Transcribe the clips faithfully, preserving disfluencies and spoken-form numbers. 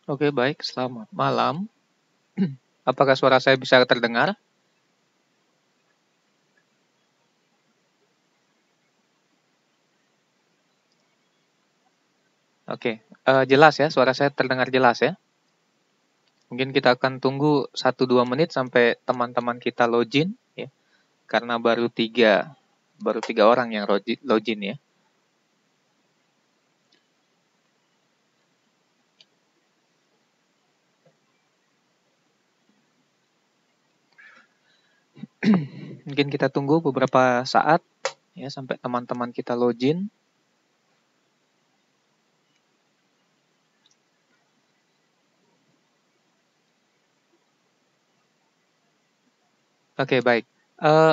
Oke, baik. Selamat malam. Apakah suara saya bisa terdengar? Oke, eh, jelas ya, suara saya terdengar jelas ya. Mungkin kita akan tunggu satu dua menit sampai teman-teman kita login ya, karena baru tiga, baru tiga orang yang logi- login ya. Mungkin kita tunggu beberapa saat ya sampai teman-teman kita login. Oke, baik. Eh,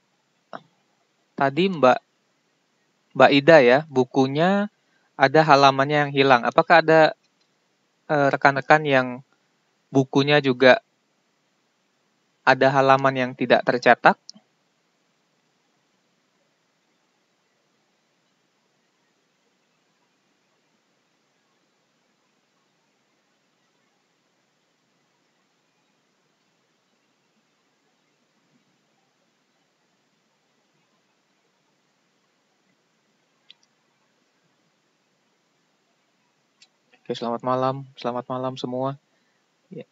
tadi Mbak Mbak Ida ya, bukunya ada halamannya yang hilang. Apakah ada eh, rekan-rekan yang bukunya juga ada halaman yang tidak tercetak? Oke, selamat malam, selamat malam semua. Ya.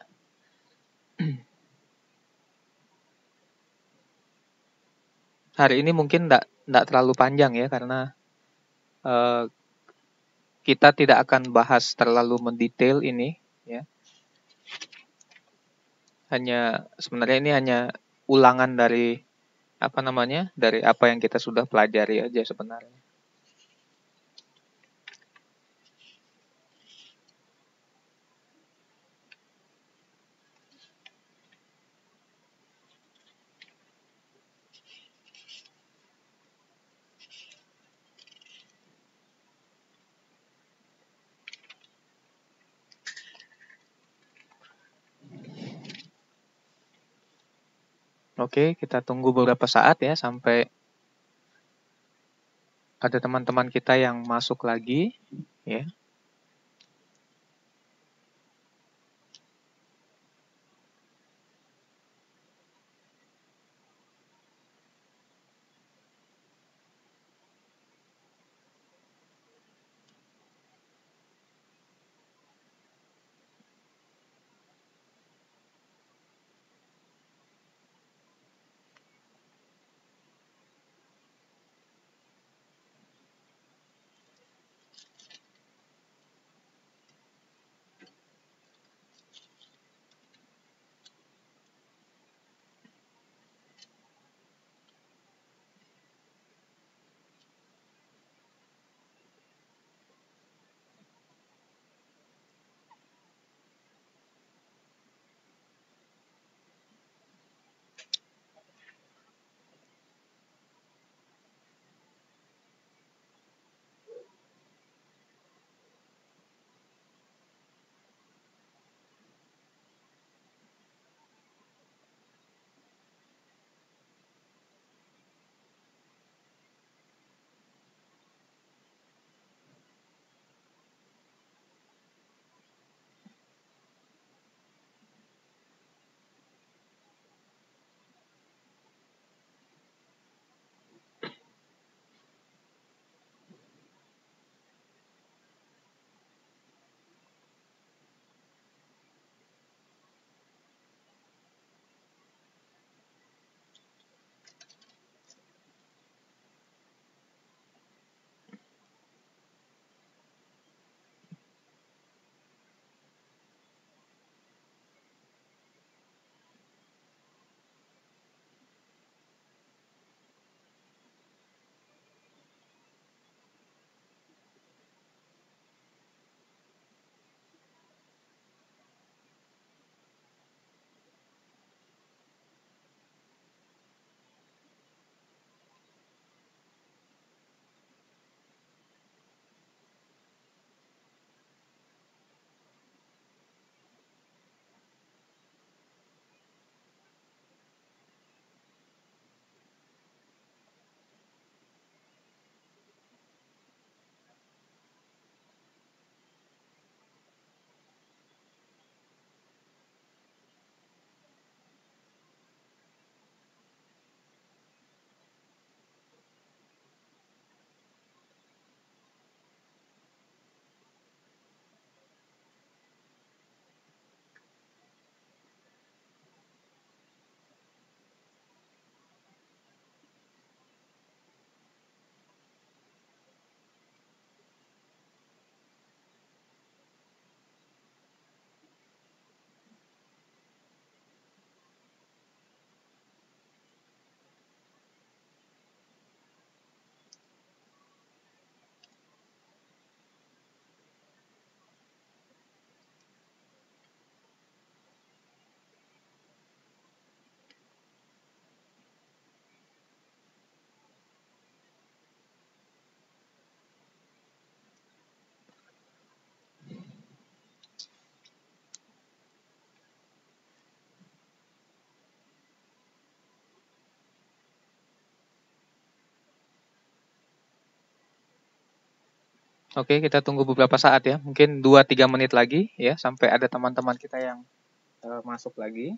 Hari ini mungkin tidak tidak terlalu panjang ya karena eh, kita tidak akan bahas terlalu mendetail ini ya. Hanya sebenarnya ini hanya ulangan dari apa namanya? Dari apa yang kita sudah pelajari aja sebenarnya. Oke, kita tunggu beberapa saat ya sampai ada teman-teman kita yang masuk lagi ya. Oke, kita tunggu beberapa saat ya, mungkin dua tiga menit lagi ya, sampai ada teman-teman kita yang uh, masuk lagi.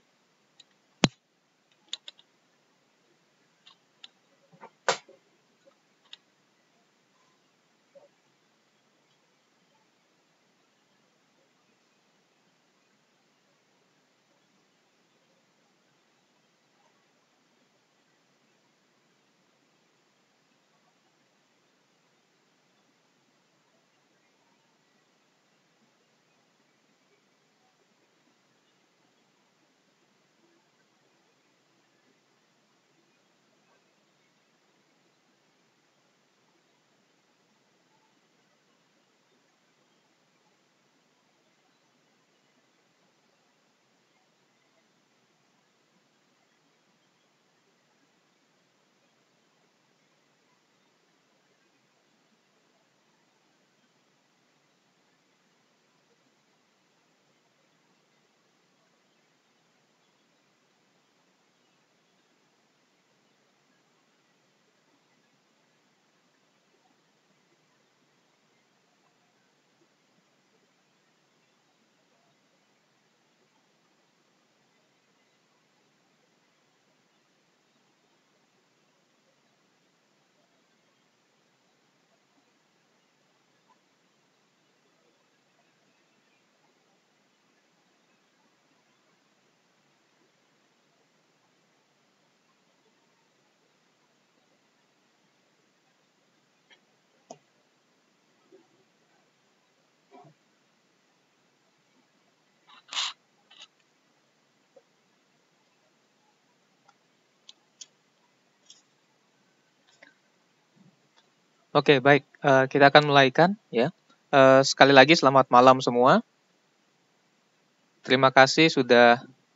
Oke, baik. Uh, kita akan mulaikan ya. Uh, sekali lagi selamat malam semua. Terima kasih sudah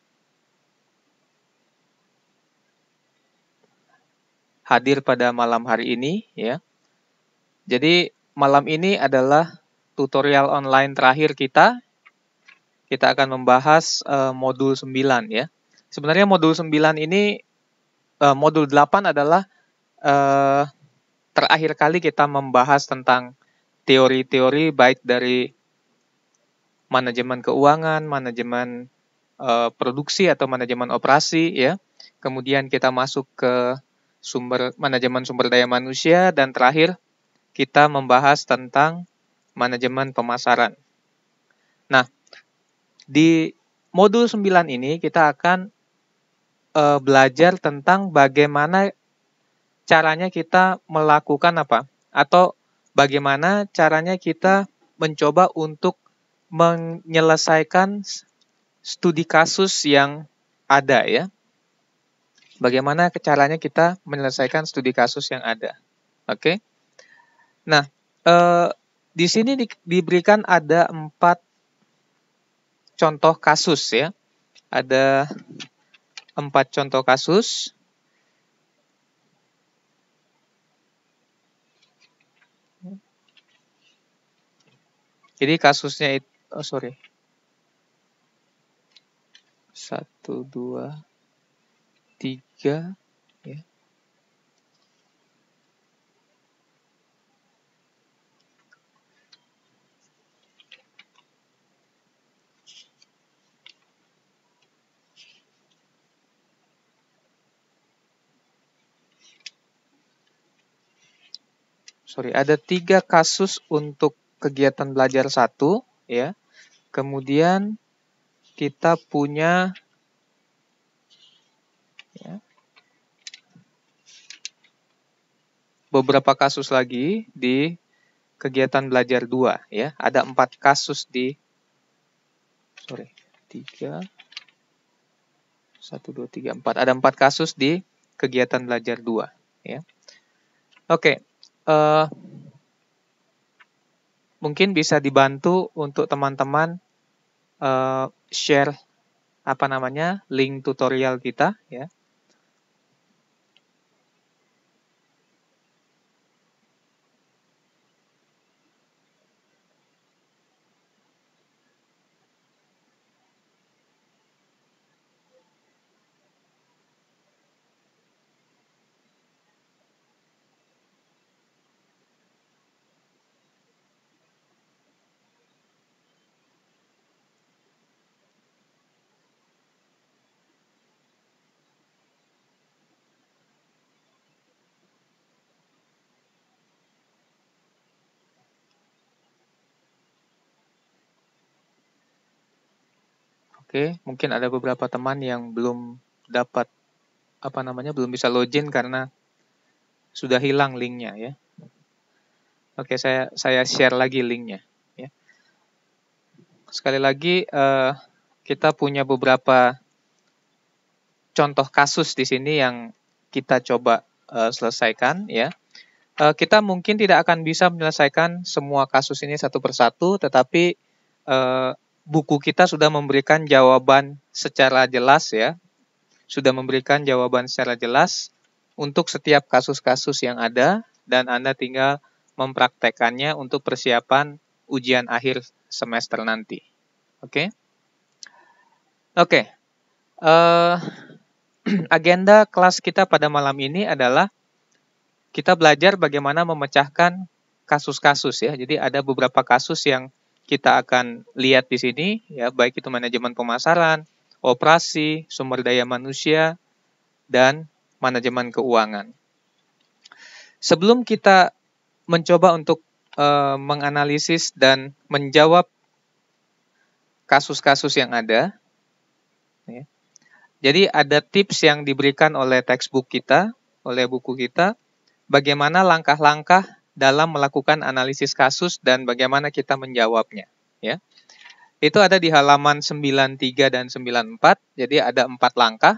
hadir pada malam hari ini ya. Jadi malam ini adalah tutorial online terakhir kita. Kita akan membahas uh, modul sembilan ya. Sebenarnya modul sembilan ini, uh, modul delapan adalah uh, terakhir kali kita membahas tentang teori-teori baik dari manajemen keuangan, manajemen uh, produksi atau manajemen operasi ya. Kemudian kita masuk ke sumber manajemen sumber daya manusia dan terakhir kita membahas tentang manajemen pemasaran. Nah, di modul sembilan ini kita akan uh, belajar tentang bagaimana caranya kita melakukan apa? Atau bagaimana caranya kita mencoba untuk menyelesaikan studi kasus yang ada ya. Bagaimana caranya kita menyelesaikan studi kasus yang ada. Oke. Nah, eh, di sini di, diberikan ada empat contoh kasus ya. Ada empat contoh kasus. Jadi kasusnya itu, oh sorry. Satu, dua, tiga, ya. Sorry, ada tiga kasus untuk kegiatan belajar satu, ya. Kemudian kita punya ya, beberapa kasus lagi di kegiatan belajar dua, ya. Ada empat kasus di, sorry, tiga, satu, dua, tiga, empat. Ada empat kasus di kegiatan belajar dua, ya. Oke, uh, mungkin bisa dibantu untuk teman-teman uh, share apa namanya link tutorial kita, ya. Oke, mungkin ada beberapa teman yang belum dapat apa namanya, belum bisa login karena sudah hilang linknya ya. Oke, saya saya share lagi linknya. Ya. Sekali lagi eh, kita punya beberapa contoh kasus di sini yang kita coba eh, selesaikan ya. Eh, kita mungkin tidak akan bisa menyelesaikan semua kasus ini satu persatu, tetapi eh, buku kita sudah memberikan jawaban secara jelas ya, sudah memberikan jawaban secara jelas untuk setiap kasus-kasus yang ada, dan Anda tinggal mempraktekannya untuk persiapan ujian akhir semester nanti. Oke? Oke. Uh, agenda kelas kita pada malam ini adalah kita belajar bagaimana memecahkan kasus-kasus ya. Jadi ada beberapa kasus yang kita akan lihat di sini ya, baik itu manajemen pemasaran, operasi, sumber daya manusia, dan manajemen keuangan. Sebelum kita mencoba untuk uh, menganalisis dan menjawab kasus-kasus yang ada, ya, jadi ada tips yang diberikan oleh textbook kita, oleh buku kita, bagaimana langkah-langkah dalam melakukan analisis kasus dan bagaimana kita menjawabnya. Ya. Itu ada di halaman sembilan puluh tiga dan sembilan puluh empat, jadi ada empat langkah.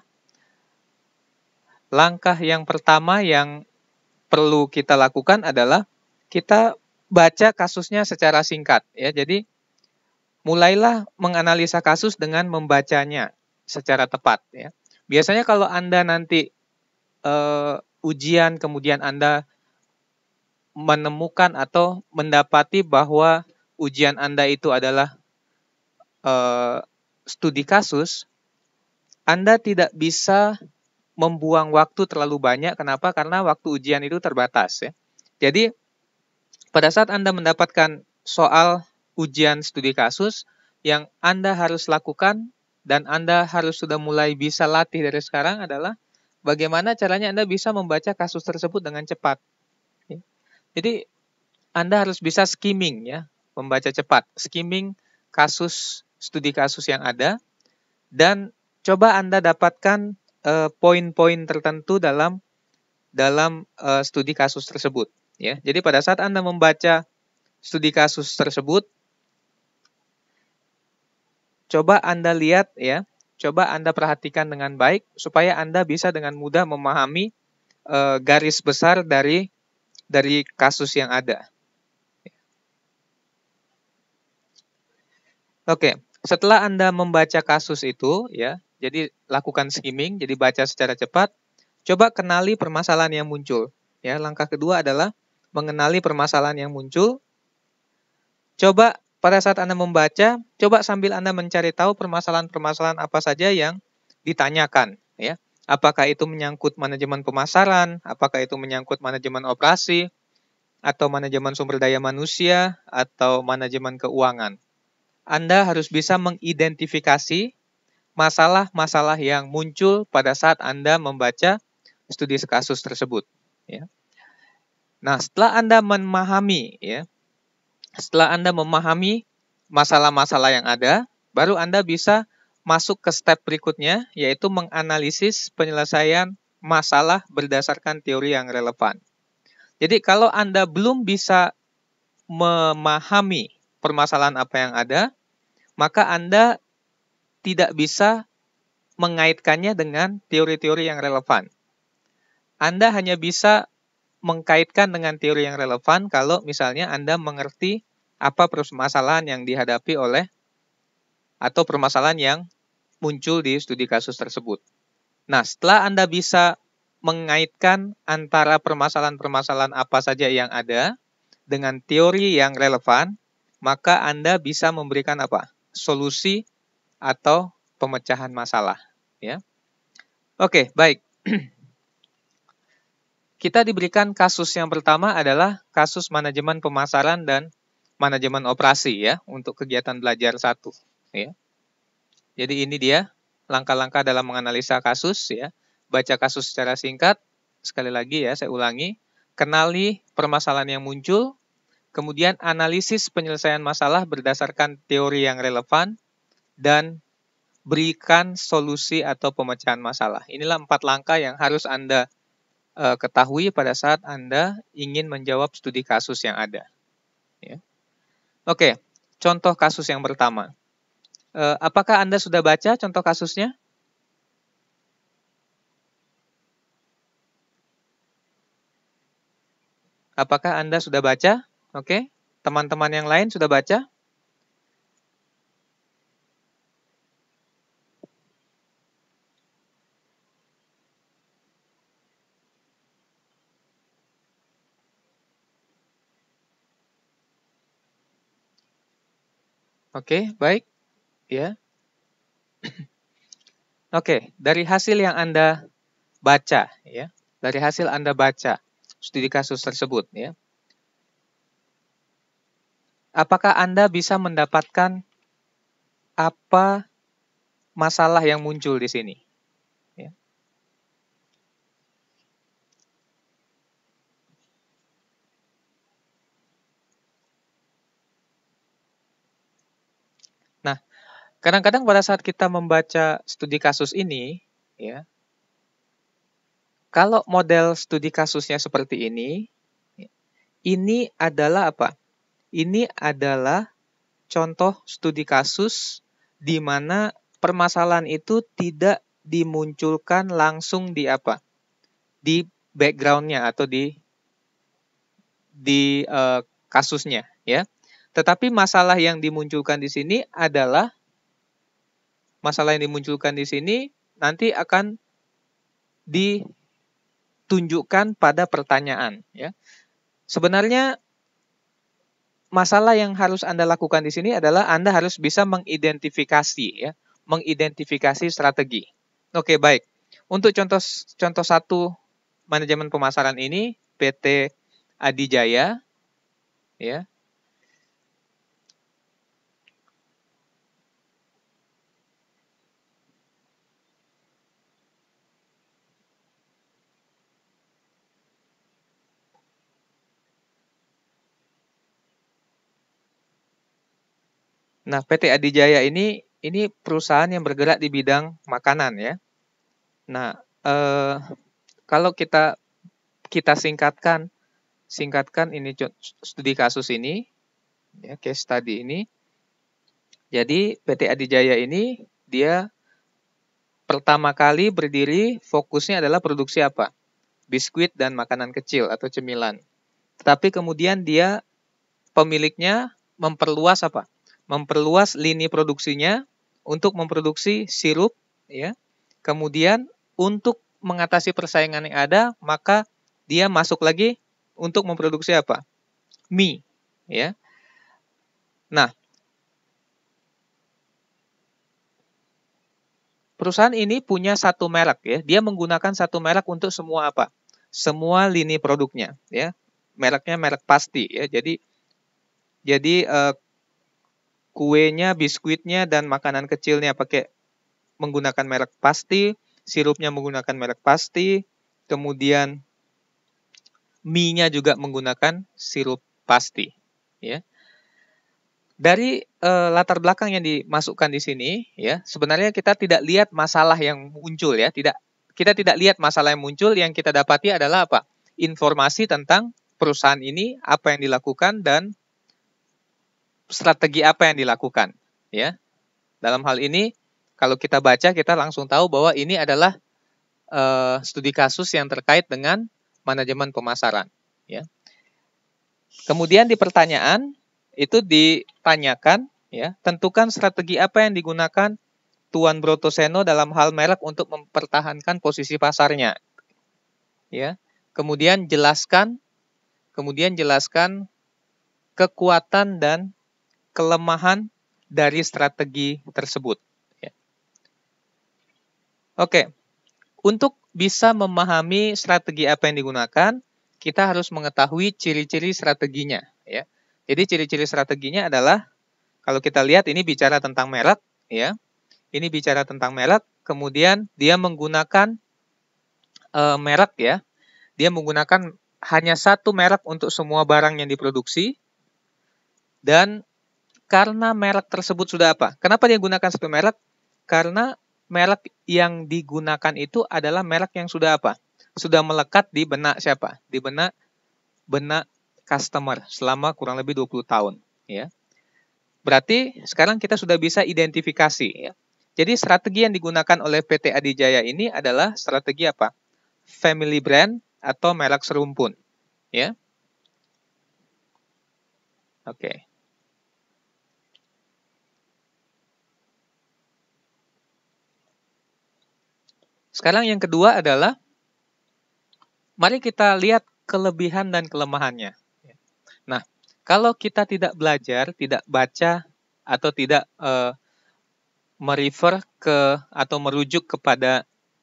Langkah yang pertama yang perlu kita lakukan adalah kita baca kasusnya secara singkat ya. Jadi mulailah menganalisa kasus dengan membacanya secara tepat ya. Biasanya kalau Anda nanti uh, ujian kemudian Anda menemukan atau mendapati bahwa ujian Anda itu adalah uh, studi kasus, Anda tidak bisa membuang waktu terlalu banyak. Kenapa? Karena waktu ujian itu terbatas ya. Jadi pada saat Anda mendapatkan soal ujian studi kasus, yang Anda harus lakukan dan Anda harus sudah mulai bisa latih dari sekarang adalah bagaimana caranya Anda bisa membaca kasus tersebut dengan cepat. Jadi Anda harus bisa skimming ya, membaca cepat, skimming kasus studi kasus yang ada, dan coba Anda dapatkan uh, poin-poin tertentu dalam dalam uh, studi kasus tersebut. Ya, jadi pada saat Anda membaca studi kasus tersebut, coba Anda lihat ya, coba Anda perhatikan dengan baik supaya Anda bisa dengan mudah memahami uh, garis besar dari dari kasus yang ada. Oke, setelah Anda membaca kasus itu ya, jadi lakukan skimming, jadi baca secara cepat, coba kenali permasalahan yang muncul. Ya, langkah kedua adalah mengenali permasalahan yang muncul. Coba pada saat Anda membaca, coba sambil Anda mencari tahu permasalahan-permasalahan apa saja yang ditanyakan. Ya. Apakah itu menyangkut manajemen pemasaran, apakah itu menyangkut manajemen operasi, atau manajemen sumber daya manusia, atau manajemen keuangan. Anda harus bisa mengidentifikasi masalah-masalah yang muncul pada saat Anda membaca studi kasus tersebut. Ya. Nah, setelah Anda memahami, ya, setelah Anda memahami masalah-masalah yang ada, baru Anda bisa masuk ke step berikutnya, yaitu menganalisis penyelesaian masalah berdasarkan teori yang relevan. Jadi kalau Anda belum bisa memahami permasalahan apa yang ada, maka Anda tidak bisa mengaitkannya dengan teori-teori yang relevan. Anda hanya bisa mengkaitkan dengan teori yang relevan kalau misalnya Anda mengerti apa permasalahan yang dihadapi oleh atau permasalahan yang muncul di studi kasus tersebut. Nah, setelah Anda bisa mengaitkan antara permasalahan-permasalahan apa saja yang ada dengan teori yang relevan, maka Anda bisa memberikan apa? Solusi atau pemecahan masalah. Ya. Oke, baik. Kita diberikan kasus yang pertama adalah kasus manajemen pemasaran dan manajemen operasi ya untuk kegiatan belajar satu. Ya. Jadi ini dia langkah-langkah dalam menganalisa kasus ya. Baca kasus secara singkat. Sekali lagi ya, saya ulangi. Kenali permasalahan yang muncul. Kemudian analisis penyelesaian masalah berdasarkan teori yang relevan. Dan berikan solusi atau pemecahan masalah. Inilah empat langkah yang harus Anda uh, ketahui pada saat Anda ingin menjawab studi kasus yang ada. Ya. Oke, contoh kasus yang pertama. Uh, apakah Anda sudah baca contoh kasusnya? Apakah Anda sudah baca? Oke, teman-teman yang lain sudah baca? Oke, baik. Ya. Oke, dari hasil yang Anda baca, ya, dari hasil Anda baca studi kasus tersebut, ya, apakah Anda bisa mendapatkan apa masalah yang muncul di sini? Ya. Nah, kadang-kadang pada saat kita membaca studi kasus ini, ya, kalau model studi kasusnya seperti ini, ini adalah apa? Ini adalah contoh studi kasus di mana permasalahan itu tidak dimunculkan langsung di apa? Di background-nya atau di di uh, kasusnya, ya. Tetapi masalah yang dimunculkan di sini adalah masalah yang dimunculkan di sini nanti akan ditunjukkan pada pertanyaan, ya. Sebenarnya masalah yang harus Anda lakukan di sini adalah Anda harus bisa mengidentifikasi, ya, mengidentifikasi strategi. Oke, baik. Untuk contoh contoh satu manajemen pemasaran ini P T Adijaya, ya. Nah, P T Adijaya ini ini perusahaan yang bergerak di bidang makanan, ya. Nah, eh, kalau kita kita singkatkan singkatkan ini studi kasus ini, ya, case study ini. Jadi P T Adijaya ini dia pertama kali berdiri fokusnya adalah produksi apa? Biskuit dan makanan kecil atau cemilan. Tetapi kemudian dia pemiliknya memperluas apa? Memperluas lini produksinya untuk memproduksi sirup, ya. Kemudian untuk mengatasi persaingan yang ada, maka dia masuk lagi untuk memproduksi apa? Mie, ya. Nah, perusahaan ini punya satu merek, ya. Dia menggunakan satu merek untuk semua apa? Semua lini produknya, ya. Mereknya merek pasti, ya. Jadi jadi uh, kuenya, biskuitnya dan makanan kecilnya pakai menggunakan merek pasti, sirupnya menggunakan merek pasti, kemudian mie-nya juga menggunakan sirup pasti, ya. Dari uh, latar belakang yang dimasukkan di sini, ya, sebenarnya kita tidak lihat masalah yang muncul, ya, tidak kita tidak lihat masalah yang muncul, yang kita dapati adalah apa? Informasi tentang perusahaan ini, apa yang dilakukan dan strategi apa yang dilakukan, ya. Dalam hal ini, kalau kita baca, kita langsung tahu bahwa ini adalah uh, studi kasus yang terkait dengan manajemen pemasaran, ya. Kemudian di pertanyaan itu ditanyakan, ya, tentukan strategi apa yang digunakan Tuan Brotoseno dalam hal merek untuk mempertahankan posisi pasarnya, ya. Kemudian jelaskan, kemudian jelaskan kekuatan dan kelemahan dari strategi tersebut. Ya. Oke, untuk bisa memahami strategi apa yang digunakan, kita harus mengetahui ciri-ciri strateginya, ya. Jadi ciri-ciri strateginya adalah, kalau kita lihat ini bicara tentang merek, ya. Ini bicara tentang merek, kemudian dia menggunakan e, merek, ya. Dia menggunakan hanya satu merek untuk semua barang yang diproduksi, dan karena merek tersebut sudah apa? Kenapa dia gunakan satu merek? Karena merek yang digunakan itu adalah merek yang sudah apa? Sudah melekat di benak siapa? Di benak benak customer selama kurang lebih dua puluh tahun, ya. Berarti sekarang kita sudah bisa identifikasi, ya. Jadi strategi yang digunakan oleh P T Adijaya ini adalah strategi apa? Family brand atau merek serumpun, ya. Oke. Sekarang yang kedua adalah mari kita lihat kelebihan dan kelemahannya. Nah, kalau kita tidak belajar, tidak baca atau tidak uh, merefer ke atau merujuk kepada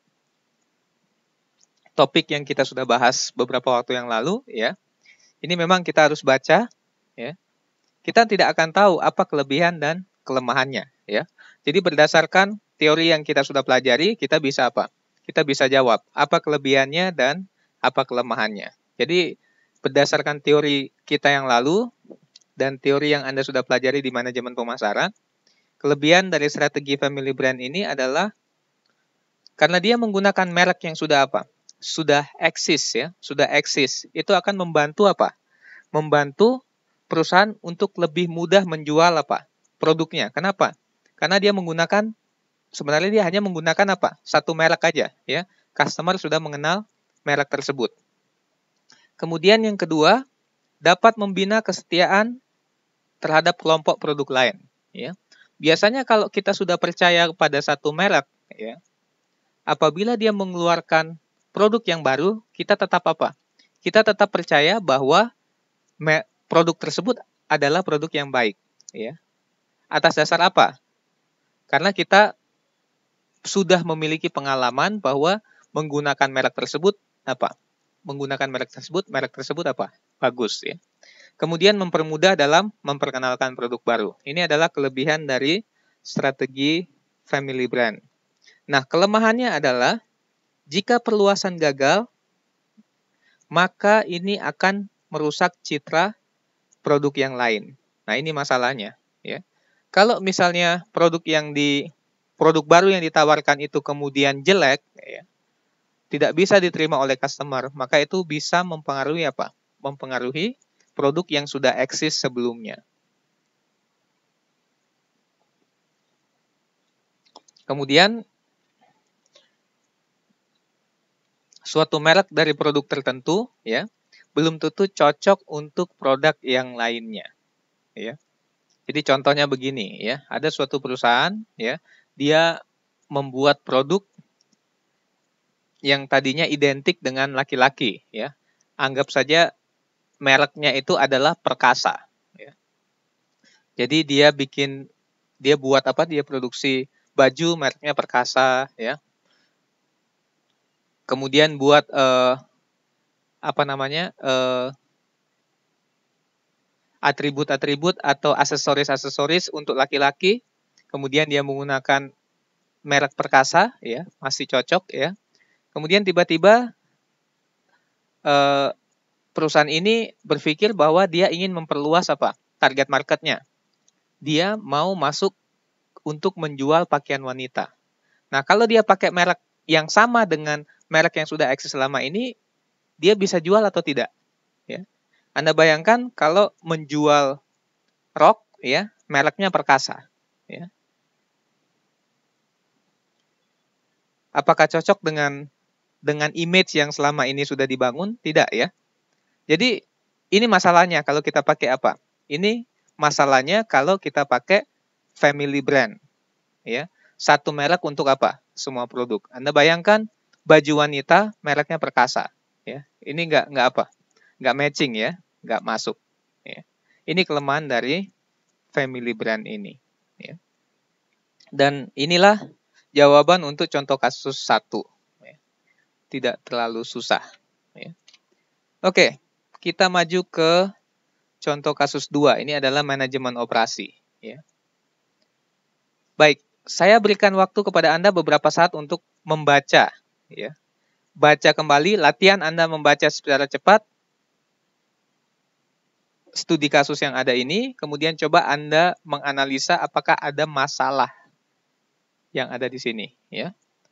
topik yang kita sudah bahas beberapa waktu yang lalu, ya. Ini memang kita harus baca, ya. Kita tidak akan tahu apa kelebihan dan kelemahannya, ya. Jadi berdasarkan teori yang kita sudah pelajari, kita bisa apa? Kita bisa jawab apa kelebihannya dan apa kelemahannya. Jadi berdasarkan teori kita yang lalu dan teori yang Anda sudah pelajari di manajemen pemasaran, kelebihan dari strategi family brand ini adalah karena dia menggunakan merek yang sudah apa? Sudah eksis, ya, sudah eksis. Itu akan membantu apa? Membantu perusahaan untuk lebih mudah menjual apa? Produknya. Kenapa? Karena dia menggunakan sebenarnya dia hanya menggunakan apa? Satu merek aja, ya. Customer sudah mengenal merek tersebut. Kemudian yang kedua, dapat membina kesetiaan terhadap kelompok produk lain, ya. Biasanya kalau kita sudah percaya pada satu merek, ya, apabila dia mengeluarkan produk yang baru, kita tetap apa? Kita tetap percaya bahwa produk tersebut adalah produk yang baik, ya. Atas dasar apa? Karena kita sudah memiliki pengalaman bahwa menggunakan merek tersebut apa? Menggunakan merek tersebut, merek tersebut apa? Bagus, ya. Kemudian mempermudah dalam memperkenalkan produk baru. Ini adalah kelebihan dari strategi family brand. Nah, kelemahannya adalah jika perluasan gagal, maka ini akan merusak citra produk yang lain. Nah, ini masalahnya, ya. Kalau misalnya produk yang di produk baru yang ditawarkan itu kemudian jelek, ya, tidak bisa diterima oleh customer, maka itu bisa mempengaruhi apa? Mempengaruhi produk yang sudah eksis sebelumnya. Kemudian suatu merek dari produk tertentu, ya, belum tentu cocok untuk produk yang lainnya, ya. Jadi contohnya begini, ya, ada suatu perusahaan, ya, dia membuat produk yang tadinya identik dengan laki-laki, ya. Anggap saja mereknya itu adalah Perkasa, ya. Jadi dia bikin, dia buat apa? Dia produksi baju mereknya Perkasa, ya. Kemudian buat eh, apa namanya eh, atribut-atribut atau aksesoris-aksesoris untuk laki-laki. Kemudian dia menggunakan merek Perkasa, ya, masih cocok, ya. Kemudian tiba-tiba eh, perusahaan ini berpikir bahwa dia ingin memperluas apa? Target marketnya. Dia mau masuk untuk menjual pakaian wanita. Nah, kalau dia pakai merek yang sama dengan merek yang sudah eksis selama ini, dia bisa jual atau tidak? Ya. Anda bayangkan kalau menjual rok, ya, mereknya Perkasa, ya. Apakah cocok dengan dengan image yang selama ini sudah dibangun? Tidak, ya. Jadi ini masalahnya kalau kita pakai apa? Ini masalahnya kalau kita pakai family brand, ya. Satu merek untuk apa? Semua produk. Anda bayangkan baju wanita mereknya Perkasa, ya. Ini nggak nggak apa? Nggak matching, ya, nggak masuk, ya. Ini kelemahan dari family brand ini, ya. Dan inilah jawaban untuk contoh kasus satu, ya. Tidak terlalu susah, ya. Oke, kita maju ke contoh kasus dua. Ini adalah manajemen operasi, ya. Baik, saya berikan waktu kepada Anda beberapa saat untuk membaca, ya. Baca kembali, latihan Anda membaca secara cepat studi kasus yang ada ini, kemudian coba Anda menganalisa apakah ada masalah yang ada di sini, ya.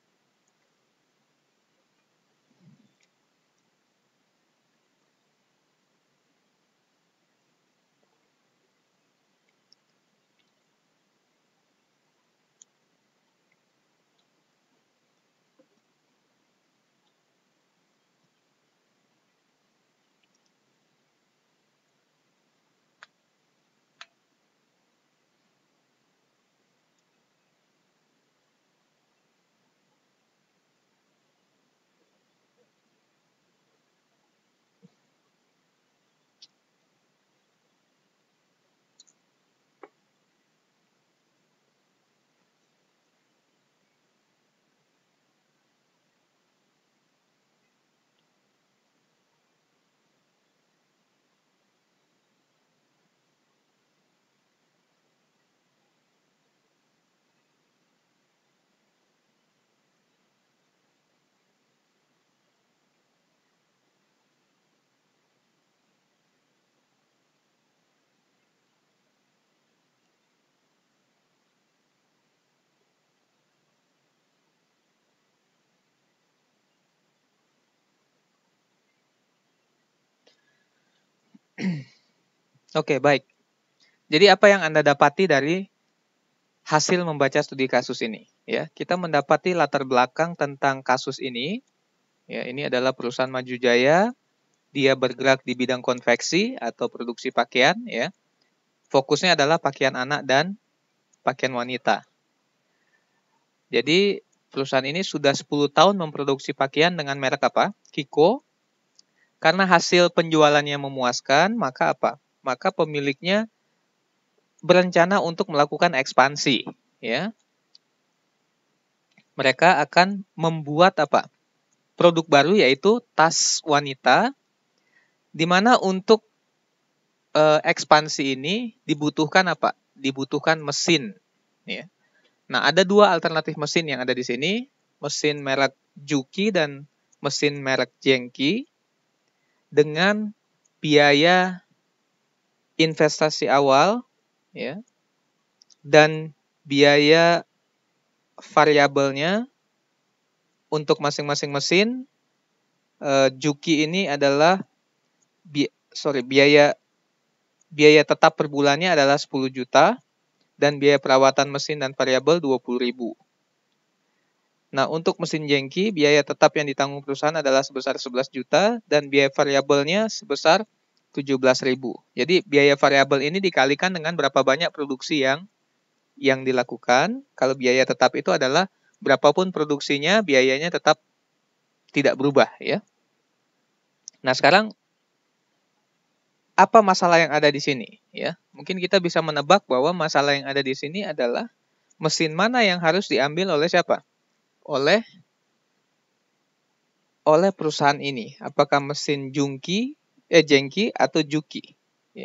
Oke, baik. Jadi apa yang Anda dapati dari hasil membaca studi kasus ini? Ya, kita mendapati latar belakang tentang kasus ini. Ya, ini adalah perusahaan Maju Jaya. Dia bergerak di bidang konveksi atau produksi pakaian. Ya, fokusnya adalah pakaian anak dan pakaian wanita. Jadi perusahaan ini sudah sepuluh tahun memproduksi pakaian dengan merek apa? Kiko. Karena hasil penjualannya memuaskan, maka apa? Maka pemiliknya berencana untuk melakukan ekspansi, ya. Mereka akan membuat apa? Produk baru, yaitu tas wanita, di mana untuk e, ekspansi ini dibutuhkan apa? Dibutuhkan mesin, ya. Nah, ada dua alternatif mesin yang ada di sini, mesin merek Juki dan mesin merek Genki, dengan biaya investasi awal, ya, dan biaya variabelnya untuk masing-masing mesin. uh, Juki ini adalah bi sorry biaya biaya tetap per bulannya adalah sepuluh juta dan biaya perawatan mesin dan variabel dua puluh ribu. Nah, untuk mesin Genki, biaya tetap yang ditanggung perusahaan adalah sebesar sebelas juta dan biaya variabelnya sebesar tujuh belas ribu. Jadi biaya variabel ini dikalikan dengan berapa banyak produksi yang yang dilakukan. Kalau biaya tetap itu adalah berapapun produksinya, biayanya tetap tidak berubah, ya. Nah, sekarang apa masalah yang ada di sini, ya? Mungkin kita bisa menebak bahwa masalah yang ada di sini adalah mesin mana yang harus diambil oleh siapa? Oleh oleh perusahaan ini. Apakah mesin Jungki, eh Genki atau Juki, ya.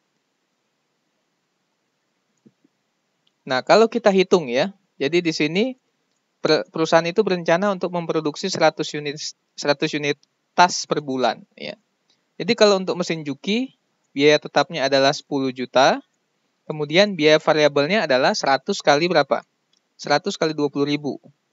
Nah, kalau kita hitung, ya. Jadi di sini perusahaan itu berencana untuk memproduksi seratus unit seratus unit tas per bulan, ya. Jadi kalau untuk mesin Juki, biaya tetapnya adalah sepuluh juta, kemudian biaya variabelnya adalah seratus kali berapa? seratus kali dua puluh ribu.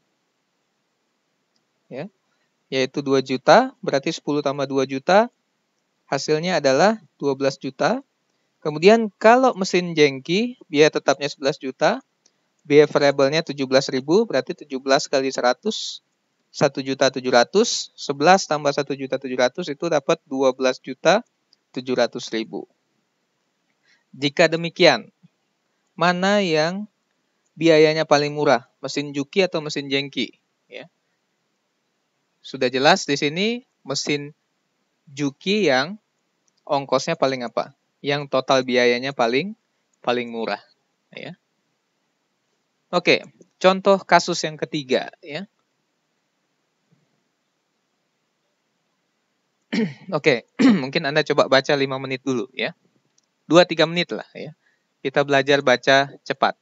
Ya. Yaitu dua juta, berarti sepuluh tambah dua juta, hasilnya adalah dua belas juta. Kemudian kalau mesin Genki, biaya tetapnya sebelas juta, biaya variabelnya tujuh belas ribu, berarti tujuh belas kali seratus, satu juta tujuh ratus, sebelas tambah satu juta tujuh ratus itu dapat dua belas juta tujuh ratus ribu. Jika demikian, mana yang biayanya paling murah, mesin Juki atau mesin Genki? Ya. Sudah jelas di sini mesin Juki yang ongkosnya paling apa? Yang total biayanya paling paling murah, ya. Oke, contoh kasus yang ketiga, ya. Oke, mungkin Anda coba baca lima menit dulu, ya. dua tiga menit lah, ya. Kita belajar baca cepat.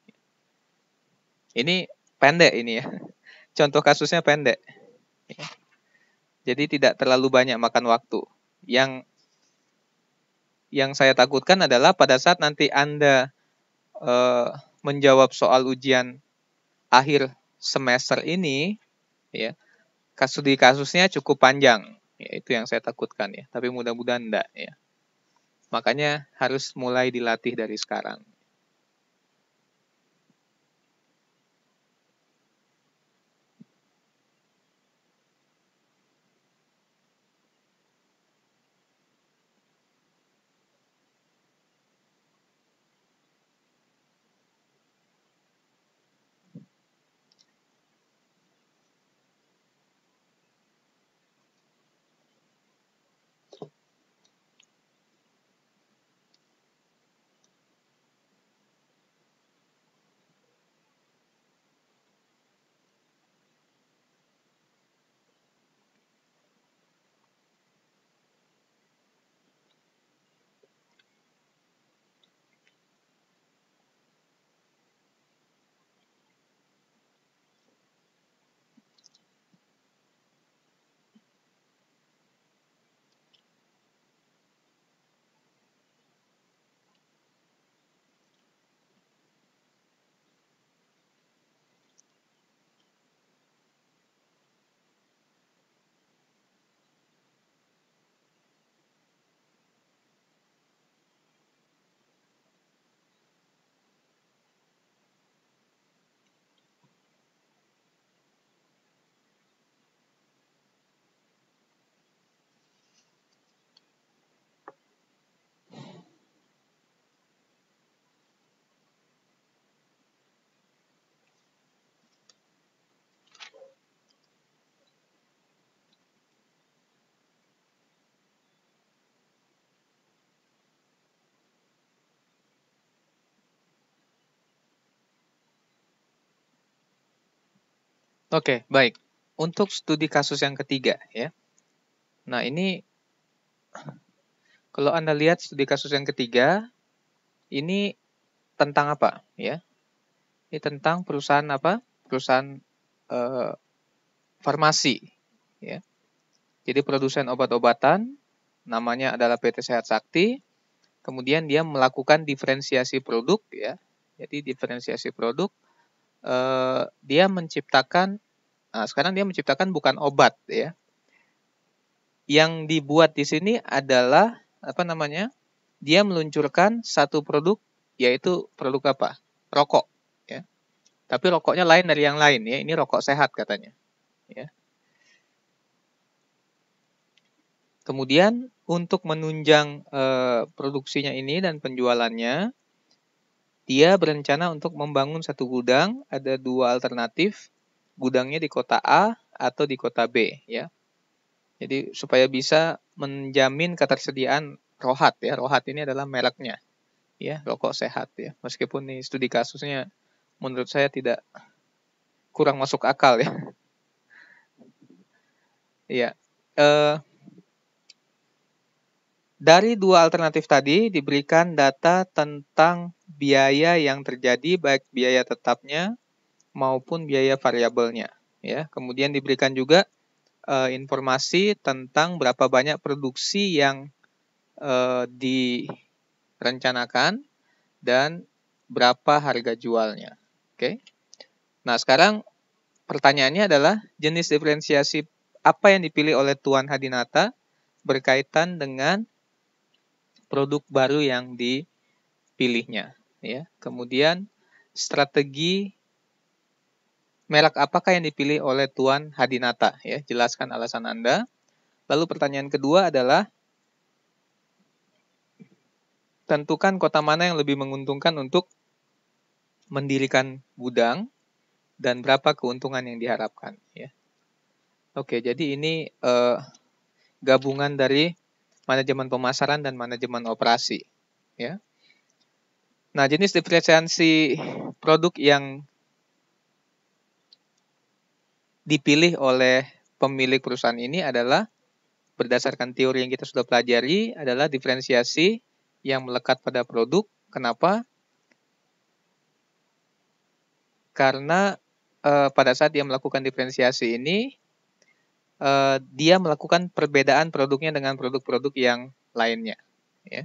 Ini pendek ini, ya. Contoh kasusnya pendek. Ya. Jadi tidak terlalu banyak makan waktu. Yang yang saya takutkan adalah pada saat nanti Anda uh, menjawab soal ujian akhir semester ini, ya, studi kasusnya cukup panjang. Ya, itu yang saya takutkan ya. Tapi mudah-mudahan enggak ya. Makanya harus mulai dilatih dari sekarang. Oke, baik. Untuk studi kasus yang ketiga ya. Nah, ini kalau Anda lihat studi kasus yang ketiga, ini tentang apa ya? Ini tentang perusahaan apa? Perusahaan eh, farmasi ya. Jadi produsen obat-obatan, namanya adalah P T Sehat Sakti. Kemudian dia melakukan diferensiasi produk ya. Jadi diferensiasi produk, eh, dia menciptakan, nah sekarang dia menciptakan bukan obat ya. Yang dibuat di sini adalah apa namanya? Dia meluncurkan satu produk, yaitu produk apa? Rokok ya. Tapi rokoknya lain dari yang lain ya. Ini rokok sehat katanya ya. Kemudian untuk menunjang eh, produksinya ini dan penjualannya, dia berencana untuk membangun satu gudang. Ada dua alternatif, gudangnya di kota A atau di kota B ya. Jadi supaya bisa menjamin ketersediaan Rohat ya. Rohat ini adalah mereknya ya, rokok sehat ya. Meskipun nih studi kasusnya menurut saya tidak, kurang masuk akal ya. Iya. Eh, dari dua alternatif tadi diberikan data tentang biaya yang terjadi, baik biaya tetapnya maupun biaya variabelnya ya. Kemudian diberikan juga eh, informasi tentang berapa banyak produksi yang eh, direncanakan dan berapa harga jualnya. Oke. Nah, sekarang pertanyaannya adalah jenis diferensiasi apa yang dipilih oleh Tuan Hadinata berkaitan dengan produk baru yang dipilihnya ya. Kemudian strategi merek apakah yang dipilih oleh Tuan Hadinata ya, jelaskan alasan Anda. Lalu pertanyaan kedua adalah tentukan kota mana yang lebih menguntungkan untuk mendirikan gudang dan berapa keuntungan yang diharapkan ya. Oke, jadi ini eh, gabungan dari manajemen pemasaran dan manajemen operasi ya. Nah, jenis diferensiasi produk yang dipilih oleh pemilik perusahaan ini adalah berdasarkan teori yang kita sudah pelajari, adalah diferensiasi yang melekat pada produk. Kenapa? Karena eh, pada saat dia melakukan diferensiasi ini, eh, dia melakukan perbedaan produknya dengan produk-produk yang lainnya. Ya.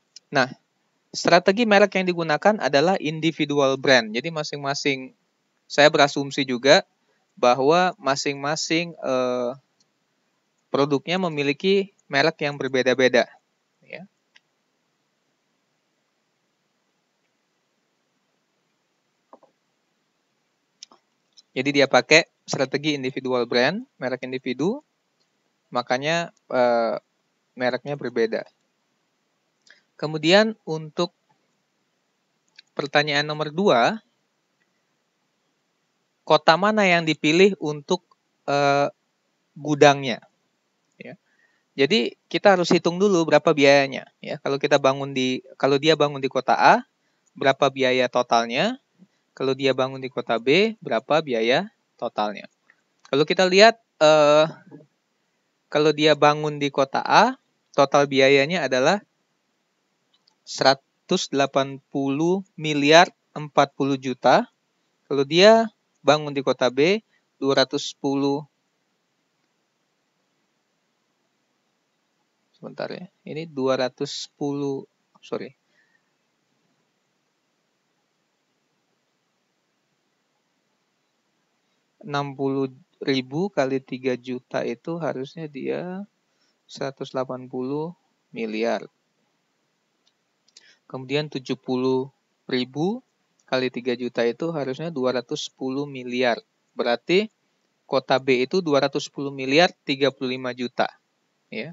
Nah, strategi merek yang digunakan adalah individual brand. Jadi masing-masing saya berasumsi juga bahwa masing-masing eh, produknya memiliki merek yang berbeda-beda. Ya. Jadi dia pakai strategi individual brand, merek individu, makanya eh, mereknya berbeda. Kemudian untuk pertanyaan nomor dua, kota mana yang dipilih untuk eh, gudangnya? Ya. Jadi kita harus hitung dulu berapa biayanya. Ya, kalau kita bangun di, kalau dia bangun di kota A, berapa biaya totalnya? Kalau dia bangun di kota B, berapa biaya totalnya? Kalau kita lihat, eh, kalau dia bangun di kota A, total biayanya adalah seratus delapan puluh miliar empat puluh juta. Kalau dia bangun di kota B, dua ratus sepuluh. Sebentar ya. Ini dua ratus sepuluh, sorry. enam puluh ribu kali tiga juta itu harusnya dia seratus delapan puluh miliar. Kemudian tujuh puluh ribu kali tiga juta itu harusnya dua ratus sepuluh miliar. Berarti kota B itu dua ratus sepuluh miliar tiga puluh lima juta. Ya.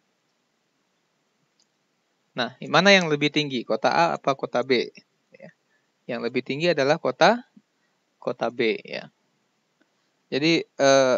Nah, mana yang lebih tinggi? Kota A apa kota B? Ya. Yang lebih tinggi adalah kota kota B. Ya. Jadi eh,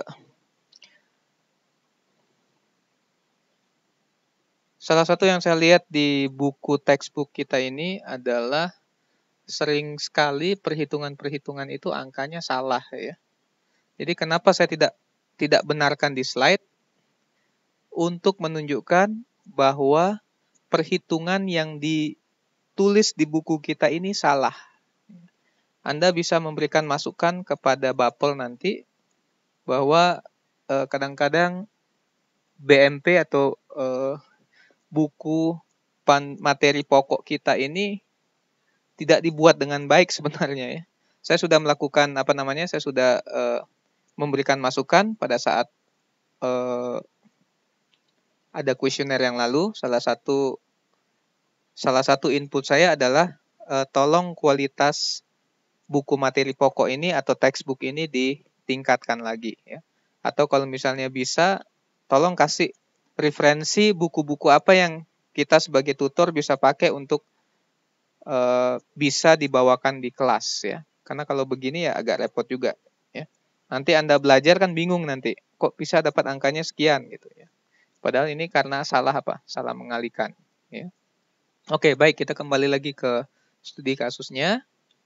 salah satu yang saya lihat di buku textbook kita ini adalah sering sekali perhitungan-perhitungan itu angkanya salah ya. Jadi kenapa saya tidak tidak benarkan di slide? Untuk menunjukkan bahwa perhitungan yang ditulis di buku kita ini salah. Anda bisa memberikan masukan kepada Bapel nanti bahwa eh, kadang-kadang B M P atau eh, buku pan materi pokok kita ini tidak dibuat dengan baik sebenarnya ya. Saya sudah melakukan apa namanya? Saya sudah eh, memberikan masukan pada saat eh, ada kuesioner yang lalu. Salah satu salah satu input saya adalah eh, tolong kualitas buku materi pokok ini atau textbook ini ditingkatkan lagi ya. Atau kalau misalnya bisa, tolong kasih referensi buku-buku apa yang kita sebagai tutor bisa pakai untuk uh, bisa dibawakan di kelas ya. Karena kalau begini ya agak repot juga ya. Nanti Anda belajar kan bingung nanti, kok bisa dapat angkanya sekian gitu ya. Padahal ini karena salah apa? Salah mengalihkan ya. Oke, baik, kita kembali lagi ke studi kasusnya.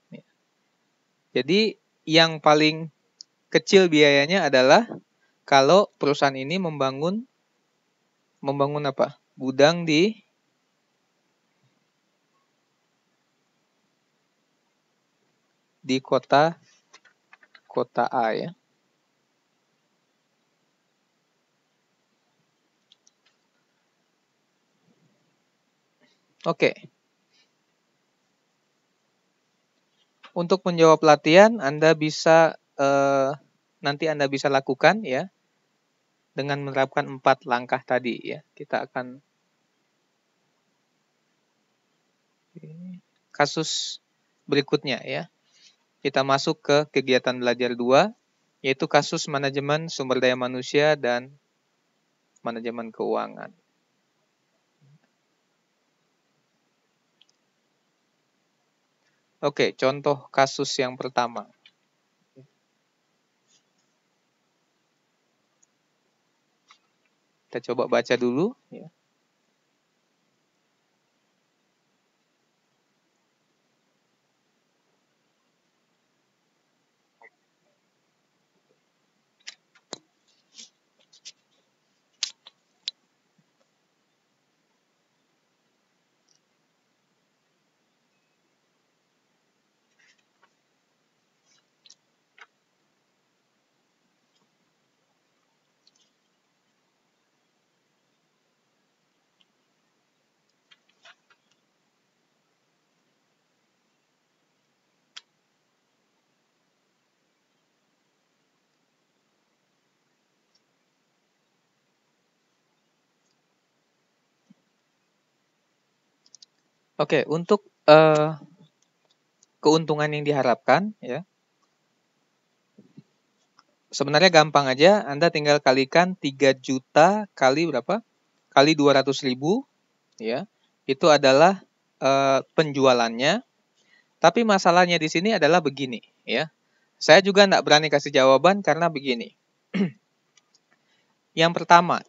Jadi yang paling kecil biayanya adalah kalau perusahaan ini membangun membangun apa? Gudang di di kota kota A ya. Oke. Untuk menjawab latihan Anda bisa eh, nanti Anda bisa lakukan ya dengan menerapkan empat langkah tadi ya. Kita akan kasus berikutnya ya. Kita masuk ke kegiatan belajar dua, yaitu kasus manajemen sumber daya manusia dan manajemen keuangan. Oke, contoh kasus yang pertama. Kita coba baca dulu ya. Oke, untuk uh, keuntungan yang diharapkan, ya, sebenarnya gampang aja. Anda tinggal kalikan tiga juta kali berapa? Kali dua ratus ribu, ya. Itu adalah uh, penjualannya. Tapi masalahnya di sini adalah begini, ya. Saya juga tidak berani kasih jawaban karena begini. Yang pertama,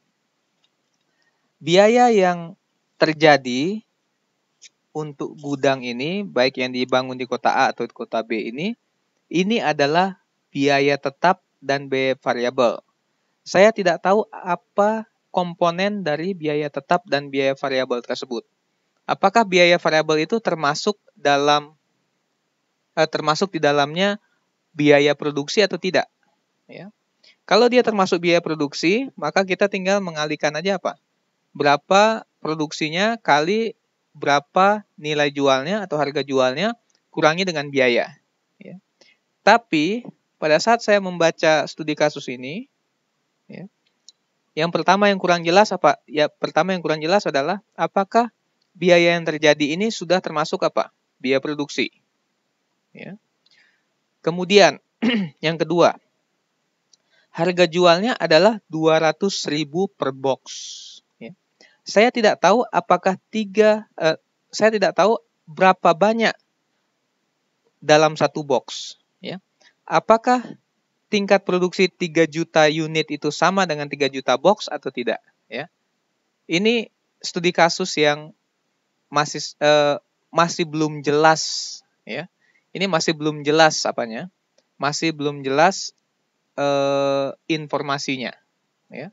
biaya yang terjadi untuk gudang ini, baik yang dibangun di kota A atau di kota B ini, ini adalah biaya tetap dan biaya variabel. Saya tidak tahu apa komponen dari biaya tetap dan biaya variabel tersebut. Apakah biaya variabel itu termasuk dalam eh, termasuk di dalamnya biaya produksi atau tidak? Ya. Kalau dia termasuk biaya produksi, maka kita tinggal mengalihkan aja apa? Berapa produksinya kali berapa nilai jualnya atau harga jualnya, kurangi dengan biaya. Ya. Tapi pada saat saya membaca studi kasus ini, ya, yang pertama yang kurang jelas apa? Ya, pertama yang kurang jelas adalah apakah biaya yang terjadi ini sudah termasuk apa? Biaya produksi. Ya. Kemudian yang kedua, harga jualnya adalah dua ratus ribu per box. Ya. Saya tidak tahu apakah tiga, eh, saya tidak tahu berapa banyak dalam satu box. Ya. Apakah tingkat produksi tiga juta unit itu sama dengan tiga juta box atau tidak? Ya. Ini studi kasus yang masih eh, masih belum jelas. Ya. Ini masih belum jelas apanya? Masih belum jelas eh, informasinya. Ya.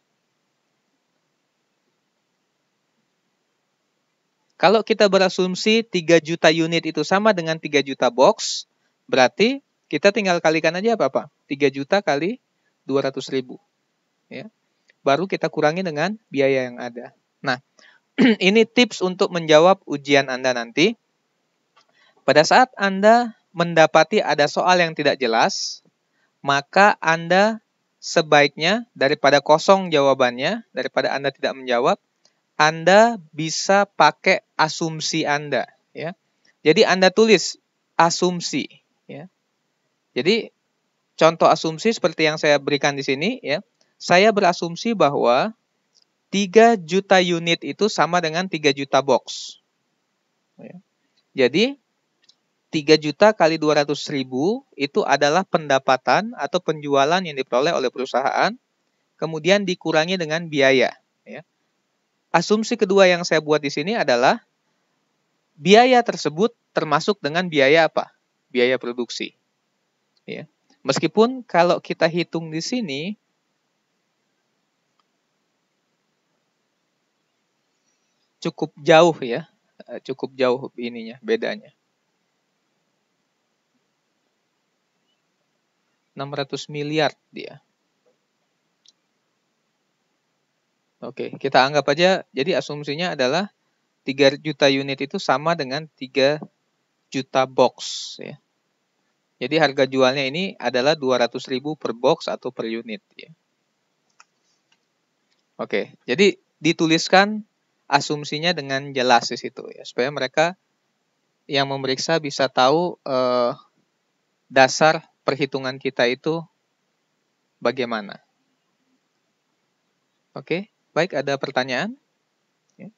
Kalau kita berasumsi tiga juta unit itu sama dengan tiga juta box, berarti kita tinggal kalikan aja apa-apa. tiga juta kali dua ratus ribu. Ya. Baru kita kurangi dengan biaya yang ada. Nah, ini tips untuk menjawab ujian Anda nanti. Pada saat Anda mendapati ada soal yang tidak jelas, maka Anda sebaiknya daripada kosong jawabannya, daripada Anda tidak menjawab, Anda bisa pakai asumsi Anda, ya. Jadi Anda tulis asumsi, ya. Jadi contoh asumsi seperti yang saya berikan di sini, ya. Saya berasumsi bahwa tiga juta unit itu sama dengan tiga juta box. Ya. Jadi tiga juta kali dua ratus ribu itu adalah pendapatan atau penjualan yang diperoleh oleh perusahaan, kemudian dikurangi dengan biaya, ya. Asumsi kedua yang saya buat di sini adalah biaya tersebut termasuk dengan biaya apa? Biaya produksi. Ya. Meskipun kalau kita hitung di sini, cukup jauh ya, cukup jauh ininya, bedanya. enam ratus miliar dia. Oke, kita anggap aja, jadi asumsinya adalah tiga juta unit itu sama dengan tiga juta box. Ya. Jadi harga jualnya ini adalah dua ratus ribu per box atau per unit. Ya. Oke, jadi dituliskan asumsinya dengan jelas di situ, ya, supaya mereka yang memeriksa bisa tahu eh, dasar perhitungan kita itu bagaimana. Oke, baik, ada pertanyaan? Ya.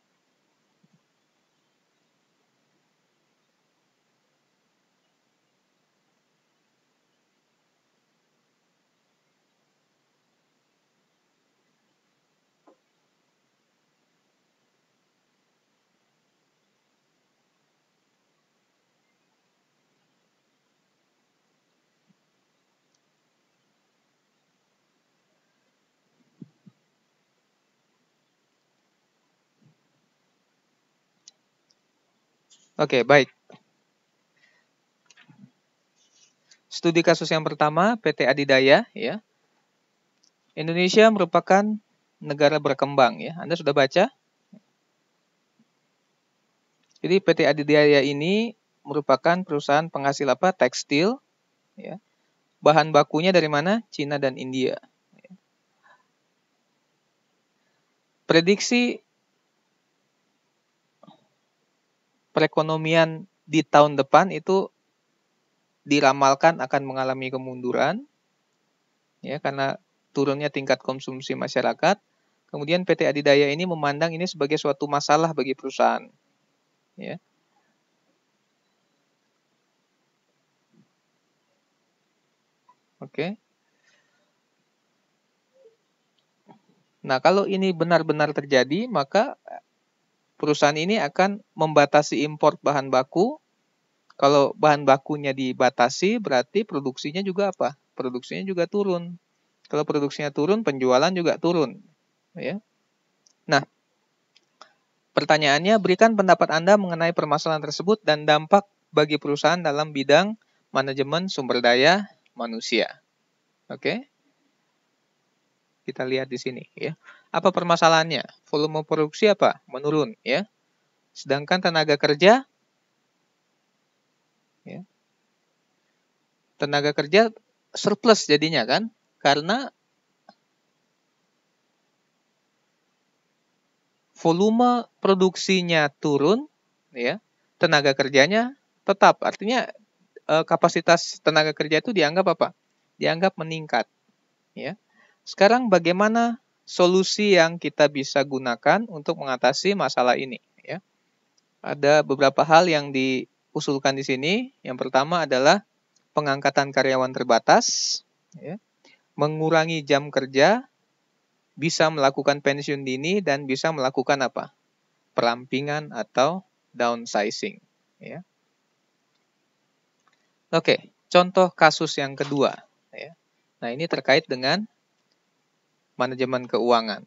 Oke, baik. Studi kasus yang pertama, P T Adidaya, ya. Indonesia merupakan negara berkembang, ya. Anda sudah baca? Jadi P T Adidaya ini merupakan perusahaan penghasil apa? Tekstil, ya. Bahan bakunya dari mana? Cina dan India. Prediksi perekonomian di tahun depan itu diramalkan akan mengalami kemunduran, ya, karena turunnya tingkat konsumsi masyarakat. Kemudian P T Adidaya ini memandang ini sebagai suatu masalah bagi perusahaan, ya. Oke. Nah, kalau ini benar-benar terjadi, maka perusahaan ini akan membatasi impor bahan baku. Kalau bahan bakunya dibatasi, berarti produksinya juga apa? Produksinya juga turun. Kalau produksinya turun, penjualan juga turun, ya. Nah, pertanyaannya, berikan pendapat Anda mengenai permasalahan tersebut dan dampak bagi perusahaan dalam bidang manajemen sumber daya manusia. Oke? Kita lihat di sini, ya. Apa permasalahannya? Volume produksi apa? Menurun, ya. Sedangkan tenaga kerja, ya, tenaga kerja surplus jadinya kan? Karena volume produksinya turun, ya, tenaga kerjanya tetap. Artinya eh, kapasitas tenaga kerja itu dianggap apa? Dianggap meningkat, ya. Sekarang bagaimana solusi yang kita bisa gunakan untuk mengatasi masalah ini, ya? Ada beberapa hal yang diusulkan di sini. Yang pertama adalah pengangkatan karyawan terbatas, ya, mengurangi jam kerja, bisa melakukan pensiun dini, dan bisa melakukan apa? Perampingan atau downsizing, ya. Oke, contoh kasus yang kedua, ya. Nah, ini terkait dengan manajemen keuangan.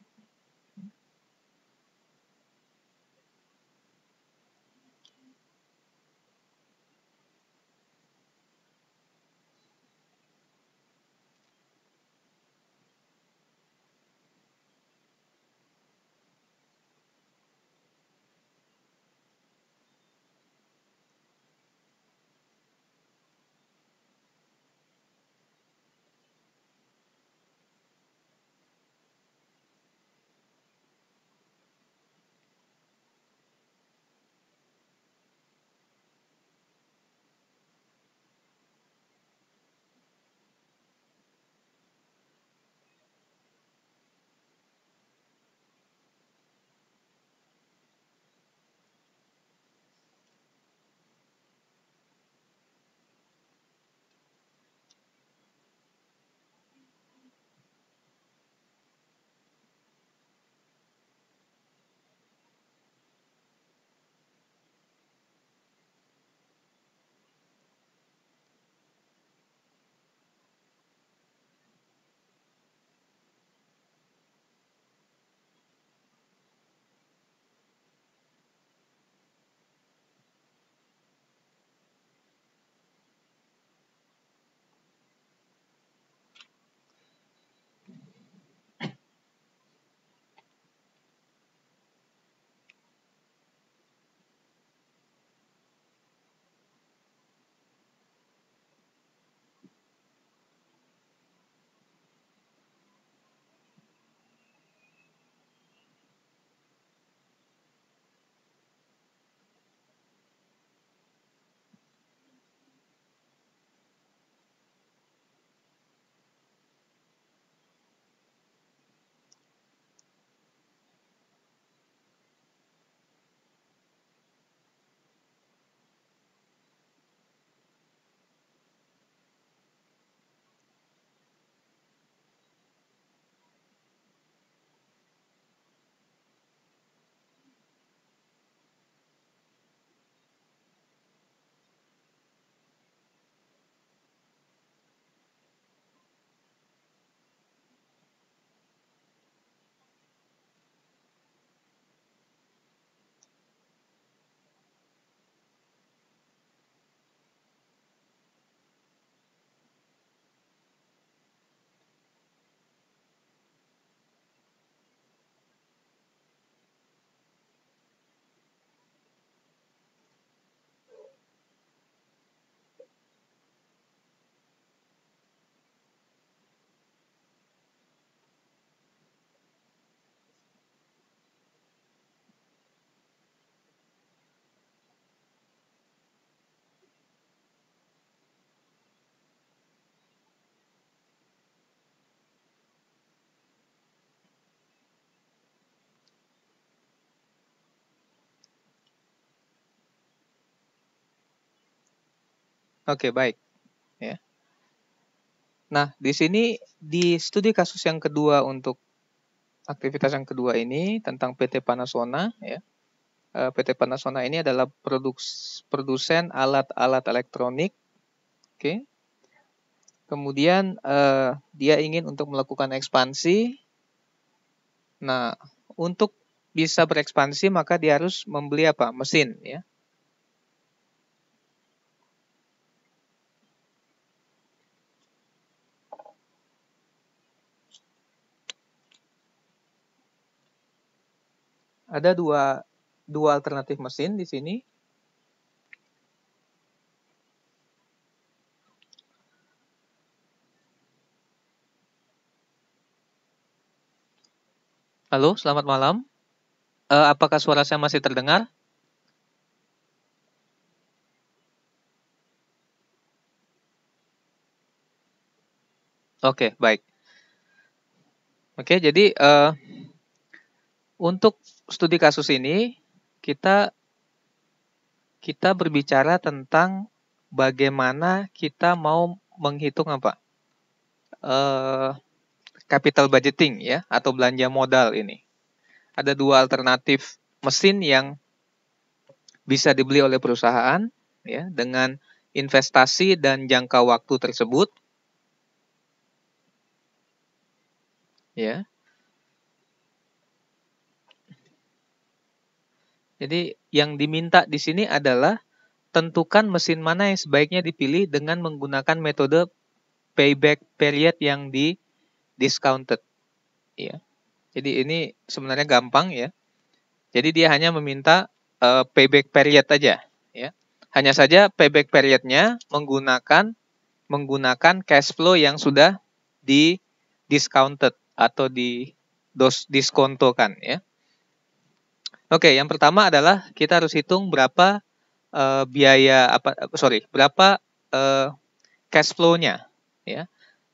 Oke, baik. Ya. Nah, di sini di studi kasus yang kedua untuk aktivitas yang kedua ini tentang P T Panasona, ya. Eh, P T Panasona ini adalah produks, produsen alat-alat elektronik, oke. Kemudian eh, dia ingin untuk melakukan ekspansi. Nah, untuk bisa berekspansi maka dia harus membeli apa? Mesin, ya. Ada dua dua alternatif mesin di sini. Halo, selamat malam. Eh, apakah suara saya masih terdengar? Oke, baik. Oke, jadi eh, untuk studi kasus ini kita kita berbicara tentang bagaimana kita mau menghitung apa? Eh, capital budgeting, ya, atau belanja modal ini. Ada dua alternatif mesin yang bisa dibeli oleh perusahaan, ya, dengan investasi dan jangka waktu tersebut, ya. Jadi yang diminta di sini adalah tentukan mesin mana yang sebaiknya dipilih dengan menggunakan metode payback period yang di discounted, ya. Jadi ini sebenarnya gampang, ya. Jadi dia hanya meminta uh, payback period aja, ya. Hanya saja payback periodnya menggunakan menggunakan cash flow yang sudah di discounted atau di dos diskontokan, ya. Oke, yang pertama adalah kita harus hitung berapa uh, biaya apa sorry berapa uh, cash flow-nya, ya.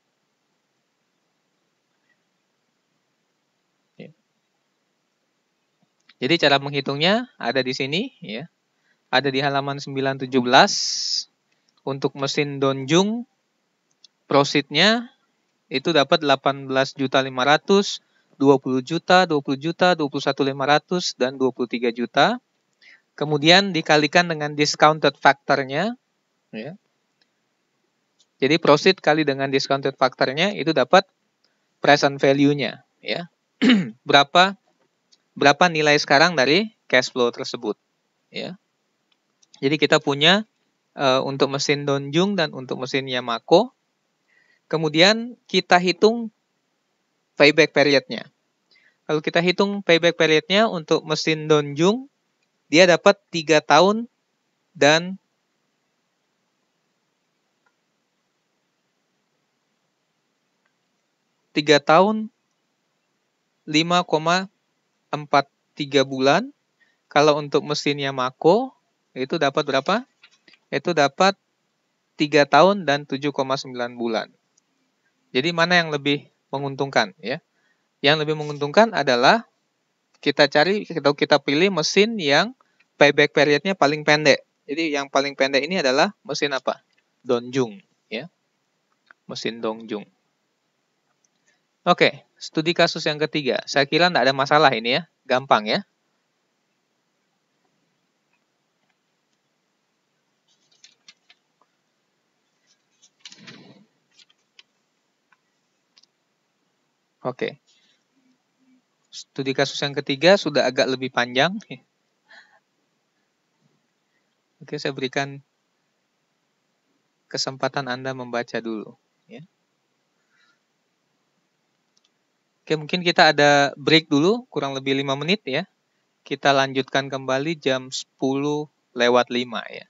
Jadi cara menghitungnya ada di sini, ya. Ada di halaman sembilan tujuh belas. Untuk mesin Donjung profitnya itu dapat delapan belas juta lima ratus, dua puluh juta, dua puluh juta, dua puluh satu lima ratus, dan dua puluh tiga juta. Kemudian dikalikan dengan discounted factor-nya, ya. Jadi profit kali dengan discounted factor-nya itu dapat present value-nya, ya. berapa berapa nilai sekarang dari cash flow tersebut, ya. Jadi kita punya uh, untuk mesin Donjung dan untuk mesin Yamaco. Kemudian kita hitung payback period-nya. Kalau kita hitung payback period-nya untuk mesin Donjung, dia dapat tiga tahun dan tiga tahun lima koma empat tiga bulan. Kalau untuk mesin Yamaco itu dapat berapa? Itu dapat tiga tahun dan tujuh koma sembilan bulan. Jadi mana yang lebih menguntungkan, ya? Yang lebih menguntungkan adalah kita cari atau kita pilih mesin yang payback period-nya paling pendek. Jadi yang paling pendek ini adalah mesin apa? Donjung, ya. Mesin Dongjung. Oke, studi kasus yang ketiga. Saya kira tidak ada masalah ini, ya. Gampang, ya. Oke. Studi kasus yang ketiga sudah agak lebih panjang. Oke, saya berikan kesempatan Anda membaca dulu, ya. Oke, mungkin kita ada break dulu, kurang lebih lima menit, ya. Kita lanjutkan kembali jam sepuluh lewat lima, ya.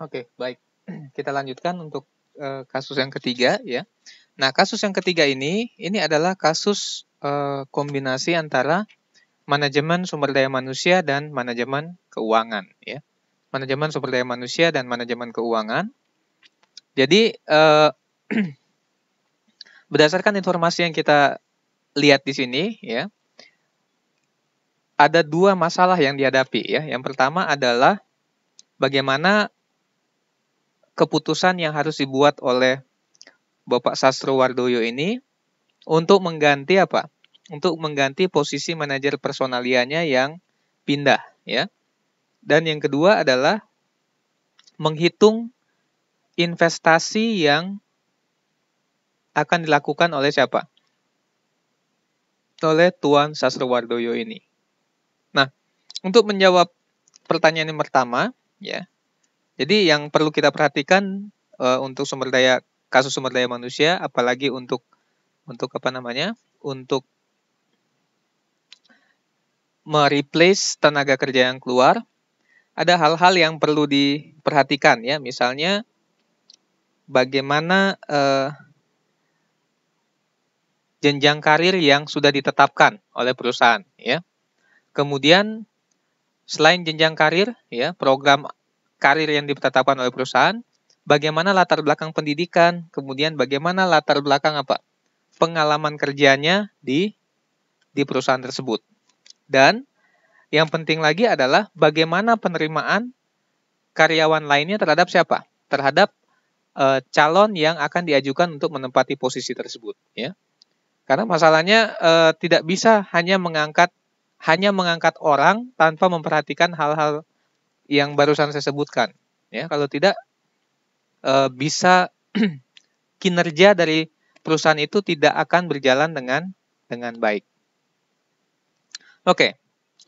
Oke, baik. Kita lanjutkan untuk uh, kasus yang ketiga ya. Nah, kasus yang ketiga ini ini adalah kasus uh, kombinasi antara manajemen sumber daya manusia dan manajemen keuangan ya. Manajemen sumber daya manusia dan manajemen keuangan. Jadi uh, berdasarkan informasi yang kita lihat di sini ya, ada dua masalah yang dihadapi ya. Yang pertama adalah bagaimana keputusan yang harus dibuat oleh Bapak Sastrowardoyo ini untuk mengganti apa? Untuk mengganti posisi manajer personalianya yang pindah ya. Dan yang kedua adalah menghitung investasi yang akan dilakukan oleh siapa? Oleh Tuan Sastrowardoyo ini. Nah, untuk menjawab pertanyaan yang pertama ya. Jadi yang perlu kita perhatikan uh, untuk sumber daya kasus sumber daya manusia, apalagi untuk untuk apa namanya? Untuk mereplace tenaga kerja yang keluar, ada hal-hal yang perlu diperhatikan ya. Misalnya bagaimana uh, jenjang karir yang sudah ditetapkan oleh perusahaan ya. Kemudian selain jenjang karir ya, program karir yang ditetapkan oleh perusahaan, bagaimana latar belakang pendidikan, kemudian bagaimana latar belakang apa? Pengalaman kerjanya di di perusahaan tersebut. Dan yang penting lagi adalah bagaimana penerimaan karyawan lainnya terhadap siapa? Terhadap e, calon yang akan diajukan untuk menempati posisi tersebut ya. Karena masalahnya e, tidak bisa hanya mengangkat hanya mengangkat orang tanpa memperhatikan hal-hal yang barusan saya sebutkan ya. Kalau tidak e, bisa kinerja dari perusahaan itu tidak akan berjalan dengan dengan baik. Oke.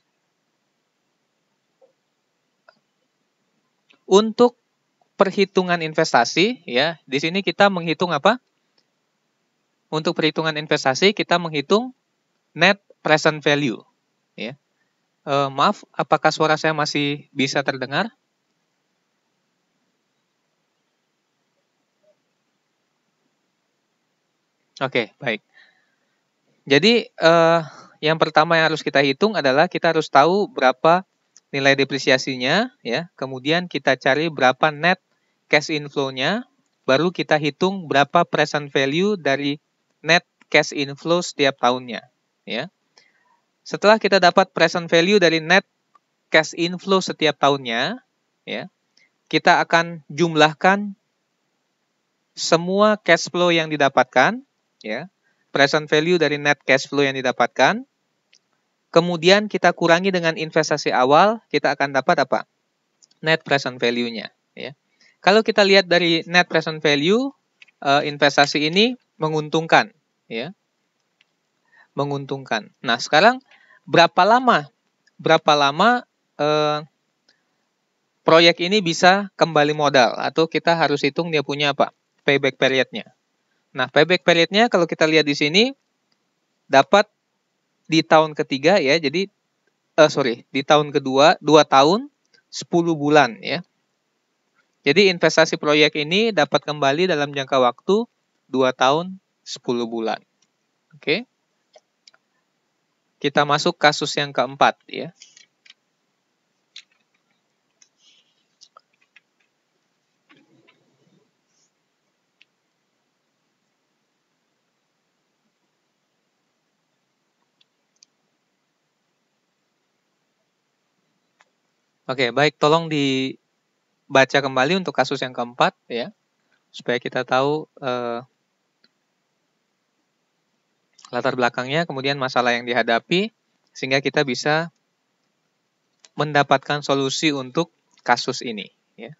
Untuk perhitungan investasi ya, di sini kita menghitung apa? Untuk perhitungan investasi kita menghitung net present value ya. E, maaf, apakah suara saya masih bisa terdengar? Oke, baik. Jadi eh, yang pertama yang harus kita hitung adalah kita harus tahu berapa nilai depresiasinya ya. Kemudian kita cari berapa net cash inflow-nya, baru kita hitung berapa present value dari net cash inflow setiap tahunnya ya. Setelah kita dapat present value dari net cash inflow setiap tahunnya ya, kita akan jumlahkan semua cash flow yang didapatkan ya. Present value dari net cash flow yang didapatkan. Kemudian kita kurangi dengan investasi awal, kita akan dapat apa? Net present value-nya ya. Kalau kita lihat dari net present value, eh, investasi ini menguntungkan ya. Menguntungkan. Nah, sekarang berapa lama? Berapa lama eh, proyek ini bisa kembali modal atau kita harus hitung dia punya apa? Payback period-nya. Nah, payback period-nya kalau kita lihat di sini dapat di tahun ketiga ya. Jadi eh, sorry, di tahun kedua dua tahun sepuluh bulan ya. Jadi investasi proyek ini dapat kembali dalam jangka waktu dua tahun sepuluh bulan. Oke. Kita masuk kasus yang keempat ya. Oke, baik, tolong dibaca kembali untuk kasus yang keempat ya, supaya kita tahu eh, latar belakangnya, kemudian masalah yang dihadapi, sehingga kita bisa mendapatkan solusi untuk kasus ini ya.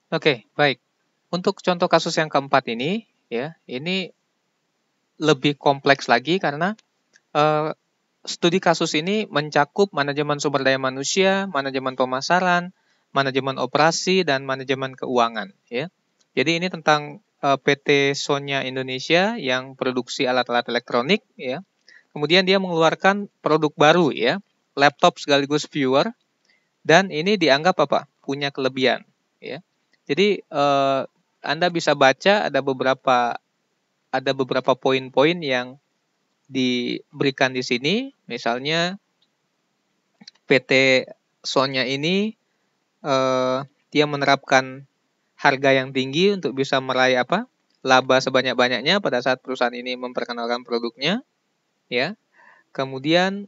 Oke, baik. Untuk contoh kasus yang keempat ini, ya, ini lebih kompleks lagi karena uh, studi kasus ini mencakup manajemen sumber daya manusia, manajemen pemasaran, manajemen operasi, dan manajemen keuangan. Ya. Jadi ini tentang uh, P T Sonya Indonesia yang produksi alat-alat elektronik. Ya. Kemudian dia mengeluarkan produk baru, ya, laptop sekaligus viewer, dan ini dianggap apa? Punya kelebihan. Ya. Jadi uh, Anda bisa baca ada beberapa ada beberapa poin-poin yang diberikan di sini, misalnya P T Sonya ini eh, dia menerapkan harga yang tinggi untuk bisa meraih apa? Laba sebanyak-banyaknya pada saat perusahaan ini memperkenalkan produknya, ya. Kemudian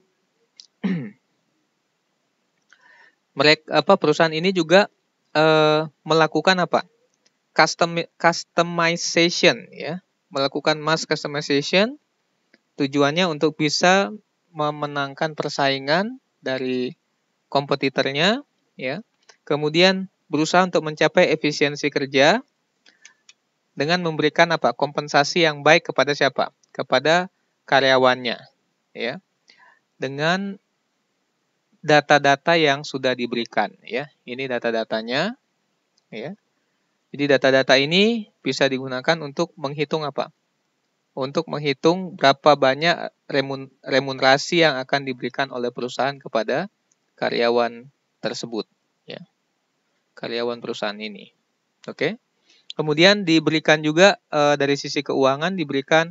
mereka apa perusahaan ini juga eh, melakukan apa? Custom customization, ya. Melakukan mass customization tujuannya untuk bisa memenangkan persaingan dari kompetitornya, ya. Kemudian berusaha untuk mencapai efisiensi kerja dengan memberikan apa? Kompensasi yang baik kepada siapa? Kepada karyawannya, ya. Dengan data-data yang sudah diberikan, ya. Ini data-datanya, ya. Jadi data-data ini bisa digunakan untuk menghitung apa? Untuk menghitung berapa banyak remun remunerasi yang akan diberikan oleh perusahaan kepada karyawan tersebut, ya. Karyawan perusahaan ini. Oke. Kemudian diberikan juga e, dari sisi keuangan diberikan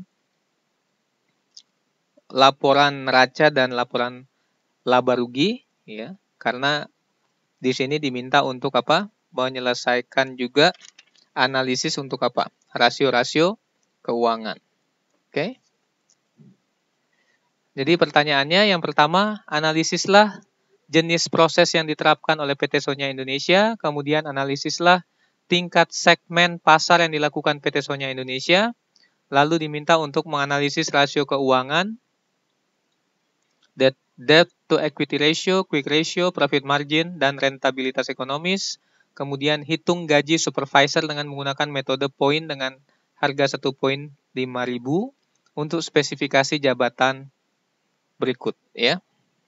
laporan neraca dan laporan laba rugi, ya. Karena di sini diminta untuk apa? Menyelesaikan juga analisis untuk apa? Rasio-rasio keuangan. Oke. Jadi pertanyaannya yang pertama, analisislah jenis proses yang diterapkan oleh P T Sonya Indonesia, kemudian analisislah tingkat segmen pasar yang dilakukan P T Sonya Indonesia, lalu diminta untuk menganalisis rasio keuangan, debt, debt to equity ratio, quick ratio, profit margin, dan rentabilitas ekonomis, kemudian hitung gaji supervisor dengan menggunakan metode poin dengan harga satu poin lima ribu untuk spesifikasi jabatan berikut, ya.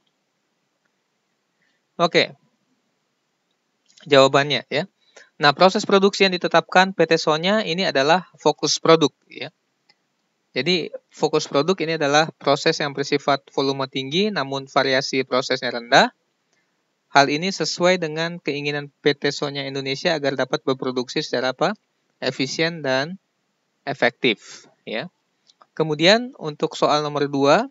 Oke. Jawabannya, ya. Nah, proses produksi yang ditetapkan P T Sonya ini adalah fokus produk, ya. Jadi, fokus produk ini adalah proses yang bersifat volume tinggi namun variasi prosesnya rendah. Hal ini sesuai dengan keinginan P T Sonya Indonesia agar dapat berproduksi secara apa? Efisien dan efektif, ya. Kemudian untuk soal nomor dua,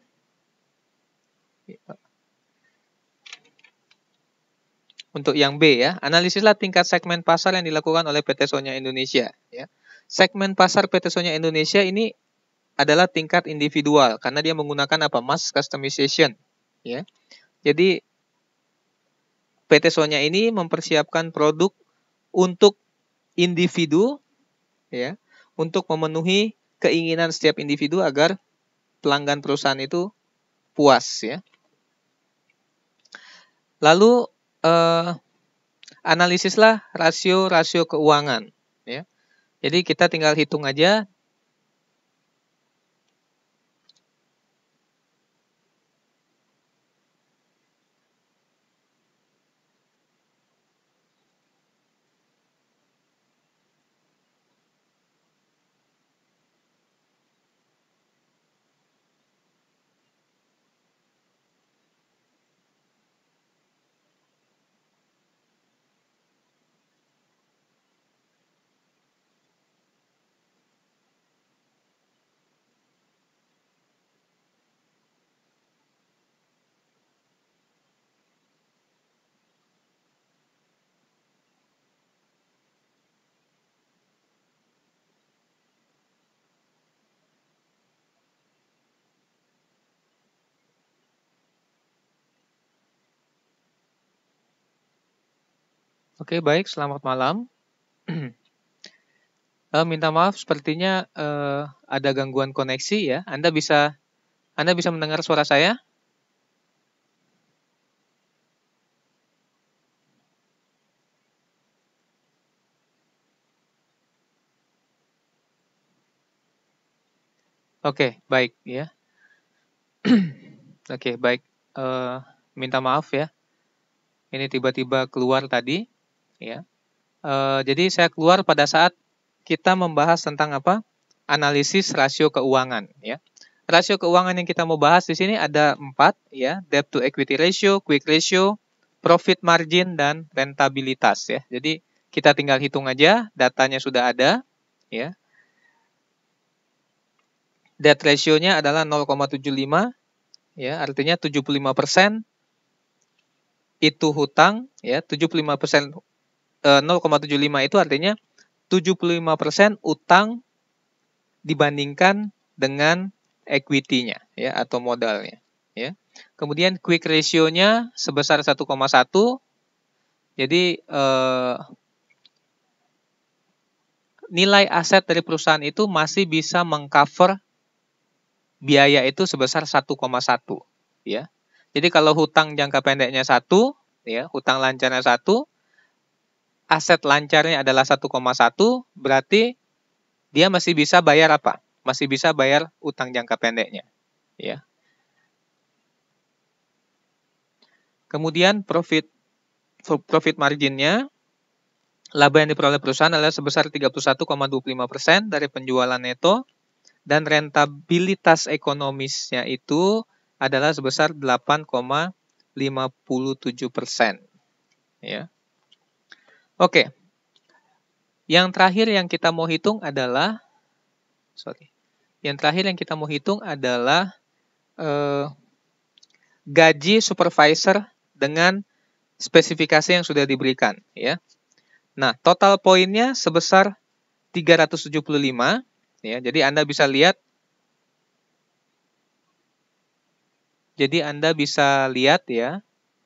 untuk yang B, ya, analisislah tingkat segmen pasar yang dilakukan oleh P T Sonya Indonesia, ya. Segmen pasar P T Sonya Indonesia ini adalah tingkat individual karena dia menggunakan apa? Mass customization, ya. Jadi P T Sonya ini mempersiapkan produk untuk individu, ya, untuk memenuhi keinginan setiap individu agar pelanggan perusahaan itu puas, ya. Lalu eh, analisislah rasio-rasio keuangan, ya. Jadi kita tinggal hitung aja. Oke, baik, selamat malam. Uh, minta maaf, sepertinya uh, ada gangguan koneksi, ya. Anda bisa Anda bisa mendengar suara saya? Oke, baik ya. Oke, baik. Uh, minta maaf ya. Ini tiba-tiba keluar tadi, ya. Uh, jadi saya keluar pada saat kita membahas tentang apa? Analisis rasio keuangan, ya. Rasio keuangan yang kita mau bahas di sini ada empat, ya. Debt to equity ratio, quick ratio, profit margin, dan rentabilitas, ya. Jadi kita tinggal hitung aja, datanya sudah ada, ya. Debt ratio-nya adalah nol koma tujuh lima, ya, artinya tujuh puluh lima persen itu hutang, ya, tujuh puluh lima persen eh, nol koma tujuh lima itu artinya tujuh puluh lima persen utang dibandingkan dengan equity-nya, ya, atau modalnya, ya. Kemudian quick ratio-nya sebesar satu koma satu. Jadi eh, nilai aset dari perusahaan itu masih bisa mengcover biaya itu sebesar satu koma satu, ya. Jadi kalau hutang jangka pendeknya satu, ya, hutang lancarnya satu, aset lancarnya adalah satu koma satu, berarti dia masih bisa bayar apa? Masih bisa bayar utang jangka pendeknya, ya. Kemudian profit profit marginnya, laba yang diperoleh perusahaan adalah sebesar tiga puluh satu koma dua puluh lima persen dari penjualan neto, dan rentabilitas ekonomisnya itu adalah sebesar delapan koma lima puluh tujuh persen, ya. Oke. Yang terakhir yang kita mau hitung adalah sorry. Yang terakhir yang kita mau hitung adalah eh, gaji supervisor dengan spesifikasi yang sudah diberikan, ya. Nah, total poinnya sebesar tiga ratus tujuh puluh lima, ya. Jadi Anda bisa lihat Jadi Anda bisa lihat, ya.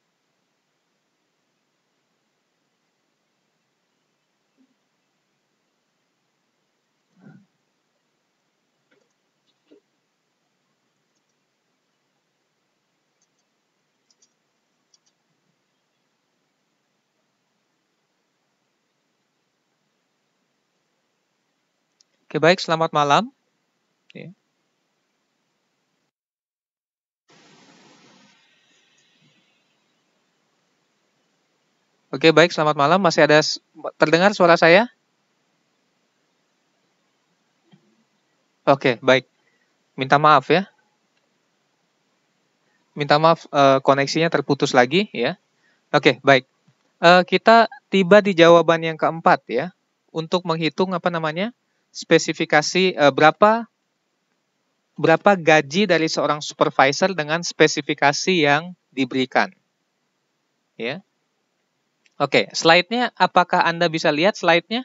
Oke, baik, selamat malam. Ya. Oke, baik, selamat malam. Masih ada terdengar suara saya? Oke, baik. Minta maaf ya. Minta maaf eh, koneksinya terputus lagi, ya. Oke, baik. Eh, kita tiba di jawaban yang keempat, ya. Untuk menghitung apa namanya? Spesifikasi eh, berapa berapa gaji dari seorang supervisor dengan spesifikasi yang diberikan, ya. Oke, slide-nya apakah Anda bisa lihat slide-nya?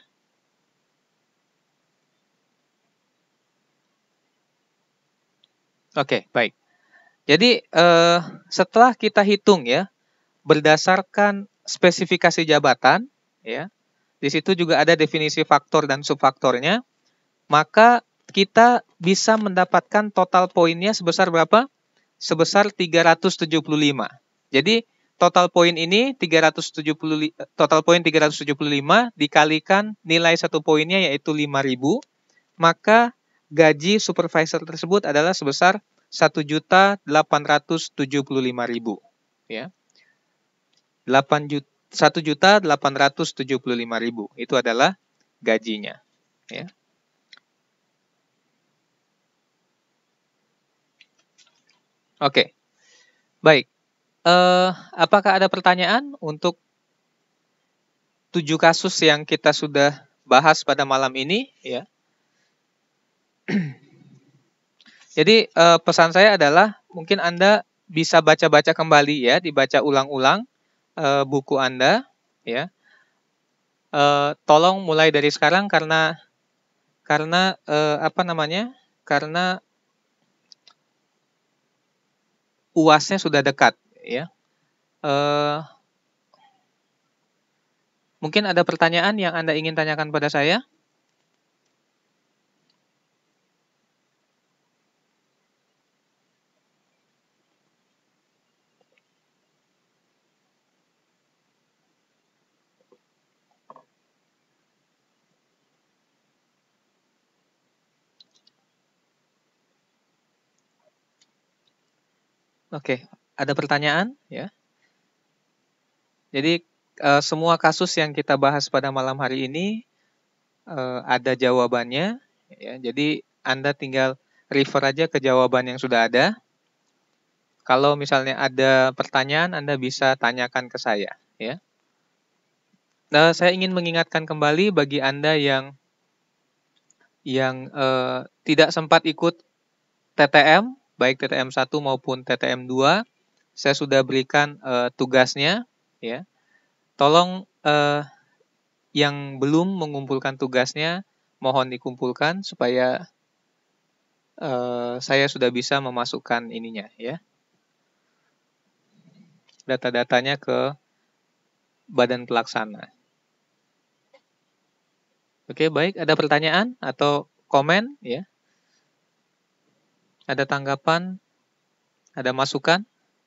Oke, baik. Jadi eh, setelah kita hitung, ya, berdasarkan spesifikasi jabatan, ya, di situ juga ada definisi faktor dan subfaktornya, maka kita bisa mendapatkan total poinnya sebesar berapa? Sebesar tiga ratus tujuh puluh lima. Jadi total poin ini tiga ratus tujuh puluh total poin tiga ratus tujuh puluh lima dikalikan nilai satu poinnya yaitu lima ribu, maka gaji supervisor tersebut adalah sebesar satu juta delapan ratus tujuh puluh lima ribu, ya. satu juta delapan ratus tujuh puluh lima ribu itu adalah gajinya, ya. Oke, baik. Eh, apakah ada pertanyaan untuk tujuh kasus yang kita sudah bahas pada malam ini, ya? Jadi eh, pesan saya adalah mungkin Anda bisa baca-baca kembali, ya, dibaca ulang-ulang eh, buku Anda, ya. Eh, tolong mulai dari sekarang karena karena eh, apa namanya? Karena U A S-nya sudah dekat, ya. Eh, mungkin ada pertanyaan yang Anda ingin tanyakan pada saya? Oke, ada pertanyaan ya? Jadi uh, semua kasus yang kita bahas pada malam hari ini uh, ada jawabannya ya. Jadi Anda tinggal refer aja ke jawaban yang sudah ada. Kalau misalnya ada pertanyaan, Anda bisa tanyakan ke saya ya. Nah, saya ingin mengingatkan kembali bagi Anda yang yang uh, tidak sempat ikut T T M, baik T T M satu maupun T T M dua, saya sudah berikan uh, tugasnya ya. Tolong uh, yang belum mengumpulkan tugasnya, mohon dikumpulkan supaya uh, saya sudah bisa memasukkan ininya ya. Data-datanya ke badan pelaksana. Oke, baik. Ada pertanyaan atau komen ya? Ada tanggapan? Ada masukan?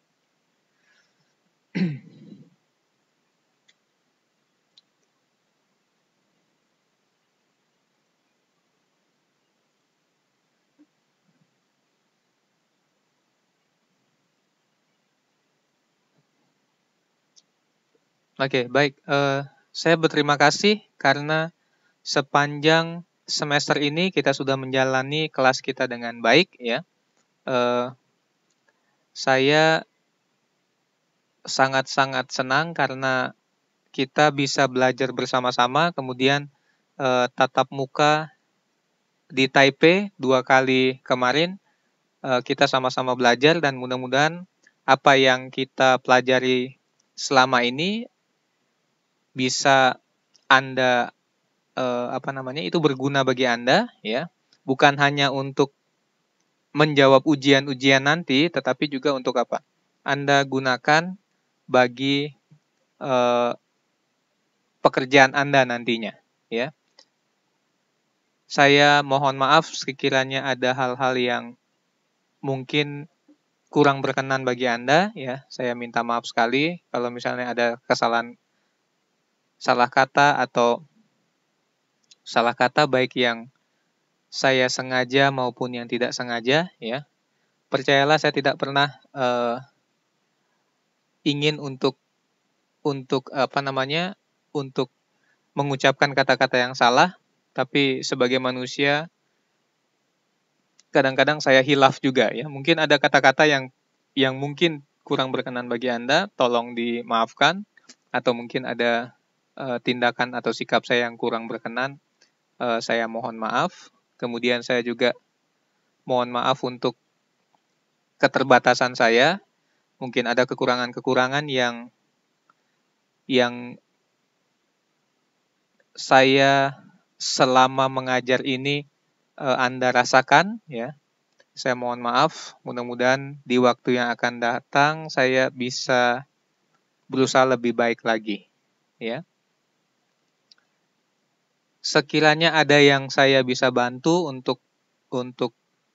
Oke, baik. Uh, saya berterima kasih karena sepanjang semester ini kita sudah menjalani kelas kita dengan baik ya. Uh, saya sangat-sangat senang karena kita bisa belajar bersama-sama, kemudian uh, tatap muka di Taipei dua kali kemarin uh, kita sama-sama belajar dan mudah-mudahan apa yang kita pelajari selama ini bisa Anda eh, apa namanya itu berguna bagi Anda ya, bukan hanya untuk menjawab ujian-ujian nanti, tetapi juga untuk apa? Anda gunakan bagi eh, pekerjaan Anda nantinya ya. Saya mohon maaf sekiranya ada hal-hal yang mungkin kurang berkenan bagi Anda ya. Saya minta maaf sekali kalau misalnya ada kesalahan salah kata atau salah kata baik yang saya sengaja maupun yang tidak sengaja ya. Percayalah saya tidak pernah uh, ingin untuk untuk apa namanya untuk mengucapkan kata-kata yang salah, tapi sebagai manusia kadang-kadang saya hilaf juga ya. Mungkin ada kata-kata yang yang mungkin kurang berkenan bagi Anda, tolong dimaafkan, atau mungkin ada uh, tindakan atau sikap saya yang kurang berkenan, uh, saya mohon maaf. Kemudian saya juga mohon maaf untuk keterbatasan saya, mungkin ada kekurangan-kekurangan yang yang saya selama mengajar ini uh, Anda rasakan ya. Saya mohon maaf, mudah-mudahan di waktu yang akan datang saya bisa berusaha lebih baik lagi ya. Sekiranya ada yang saya bisa bantu untuk untuk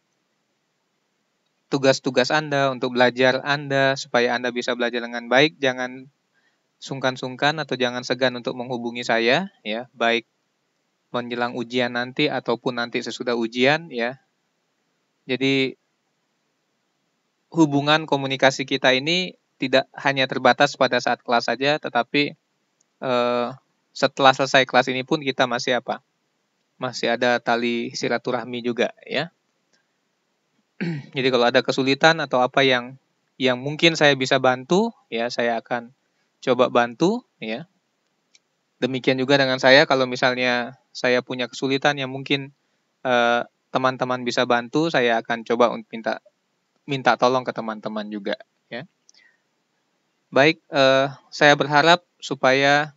tugas-tugas Anda, untuk belajar Anda supaya Anda bisa belajar dengan baik, jangan sungkan-sungkan atau jangan segan untuk menghubungi saya ya, baik menjelang ujian nanti ataupun nanti sesudah ujian ya. Jadi hubungan komunikasi kita ini tidak hanya terbatas pada saat kelas saja, tetapi eh, setelah selesai kelas ini pun kita masih apa? Masih ada tali silaturahmi juga ya. Jadi kalau ada kesulitan atau apa yang yang mungkin saya bisa bantu, ya saya akan coba bantu ya. Demikian juga dengan saya, kalau misalnya saya punya kesulitan yang mungkin eh, teman-teman bisa bantu, saya akan coba untuk minta minta tolong ke teman-teman juga ya. Baik, eh, saya berharap supaya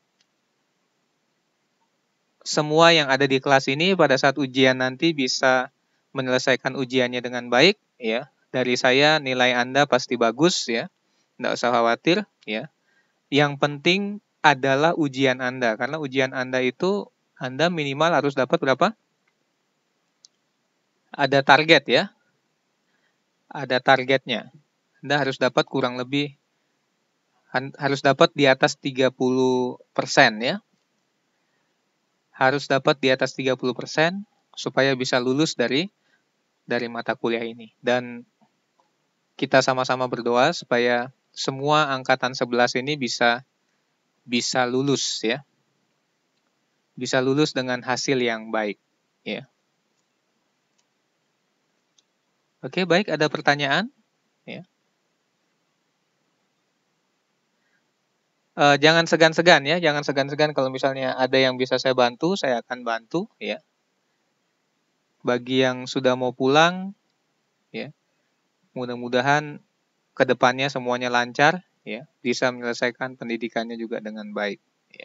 semua yang ada di kelas ini pada saat ujian nanti bisa menyelesaikan ujiannya dengan baik ya. Dari saya nilai Anda pasti bagus ya. Tidak usah khawatir ya. Yang penting adalah ujian Anda, karena ujian Anda itu Anda minimal harus dapat berapa? Ada target ya. Ada targetnya. Anda harus dapat kurang lebih harus dapat di atas tiga puluh persen ya. Harus dapat di atas tiga puluh persen supaya bisa lulus dari dari mata kuliah ini. Dan kita sama-sama berdoa supaya semua angkatan sebelas ini bisa bisa lulus ya. Bisa lulus dengan hasil yang baik ya. Oke, baik, ada pertanyaan? Ya. Uh, jangan segan-segan ya, jangan segan-segan kalau misalnya ada yang bisa saya bantu, saya akan bantu ya. Bagi yang sudah mau pulang ya, mudah-mudahan kedepannya semuanya lancar ya, bisa menyelesaikan pendidikannya juga dengan baik ya.